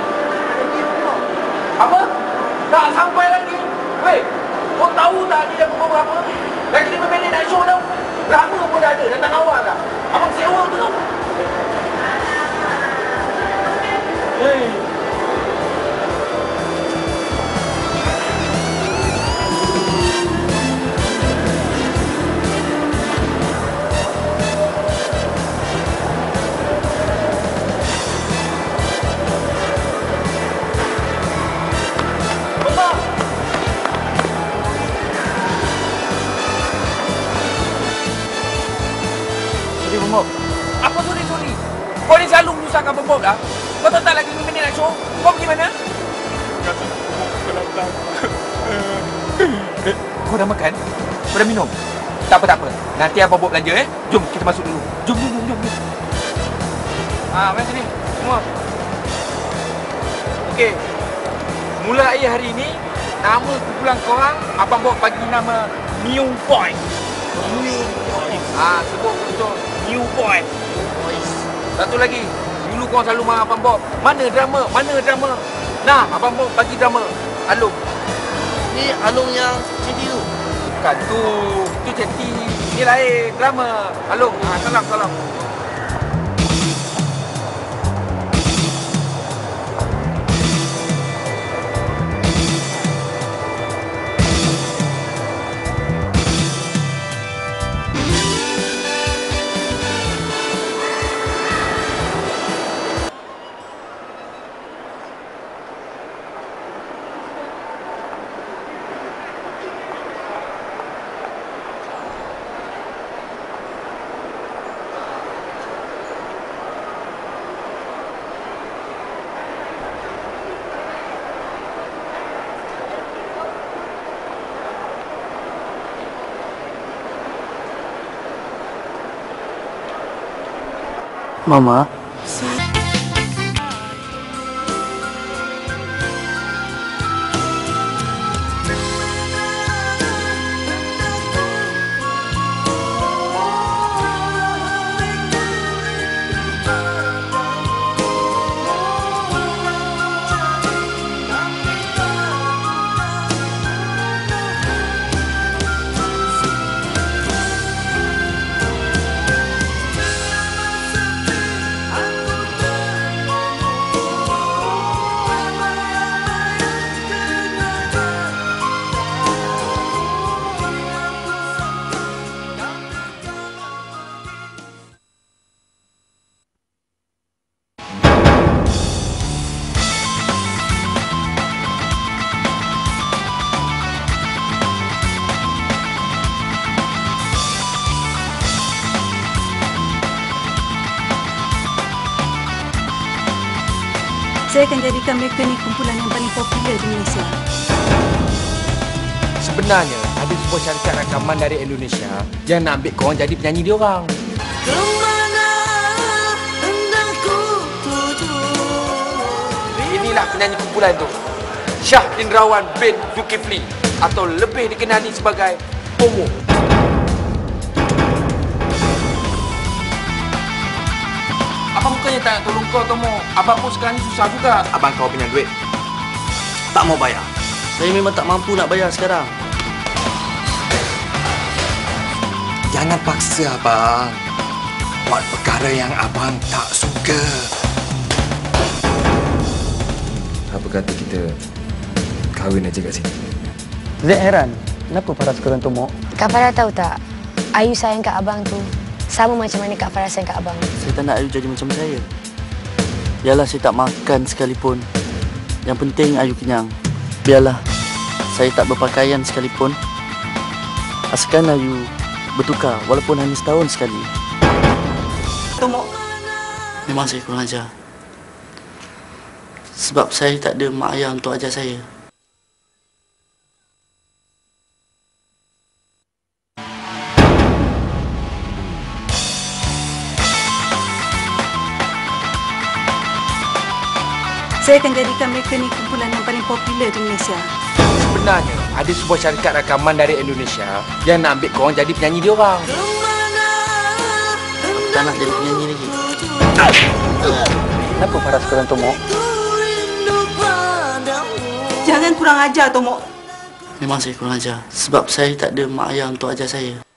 Apa? Tak sampai lagi? Weh, kau tahu tak ni dah pukul berapa? Lagi lima minit nak show tau. Drama pun dah ada, datang awal dah. Abang sewa tu tau. Hei. Jadi Bob. Apa suri-suri? Kau ni selalu menyusahkan Bob dah. Kau tahu tak lagi lima minit nak show? Kau pergi mana? Kau dah makan? Kau dah minum? Tak apa, tak apa. Nanti Abang Bob belanja eh. Jom kita masuk dulu. Jom, jom, jom, jom. jom. Ah, mari sini. Semua. Okey. Mulai hari ini, nama kumpulan korang, Abang Bob bagi nama New Boys. New Boys. Ah, sebut betul. New Boys. Boys. Satu lagi. Dulu korang selalu marah Abang Bob. Mana drama? Mana drama? Nah, Abang Bob bagi drama. Alung. Ni Alung yang Ceti tu. Bukan tu. Tu Ceti. Ni lain drama. Alung. Ah, salam, salam. Mama. Saya akan jadikan mereka ni kumpulan yang paling popular di Malaysia. Sebenarnya ada sebuah syarikat rakaman dari Indonesia yang nak ambil korang jadi penyanyi dia orang. Kemana hendak penyanyi kumpulan tu. Syah Indrawan bin Zulkifli atau lebih dikenali sebagai Pomo. Abang bukannya tak nak tolong kau, Tomo. Abang pun sekarang ni susah juga. Abang kau punya duit tak mau bayar. Saya memang tak mampu nak bayar sekarang. Jangan paksa abang buat perkara yang abang tak suka. Apa kata kita kahwin aja kat sini? Zek heran, kenapa Farah suka dengan Tomok? Kak Farah tahu tak, Ayu sayang kat abang tu sama macam mana Kak Farah sayang kat abang. Saya tak nak Ayu jadi macam saya. Biarlah saya tak makan sekalipun. Yang penting Ayu kenyang. Biarlah saya tak berpakaian sekalipun. Asalkan Ayu bertukar walaupun hanya setahun sekali. Tomok. Memang saya kurang ajar. Sebab saya tak ada mak ayah untuk ajar saya. Saya akan jadikan mereka ni kumpulan yang paling popular di Malaysia. Sebenarnya ada sebuah syarikat rakaman dari Indonesia yang nak ambil korang jadi penyanyi dia orang. Aku tak nak jadi penyanyi lagi. Kenapa Farah suka dengan Tomok? Jangan kurang ajar, Tomok. Memang saya kurang ajar. Sebab saya tak ada mak ayah untuk ajar saya.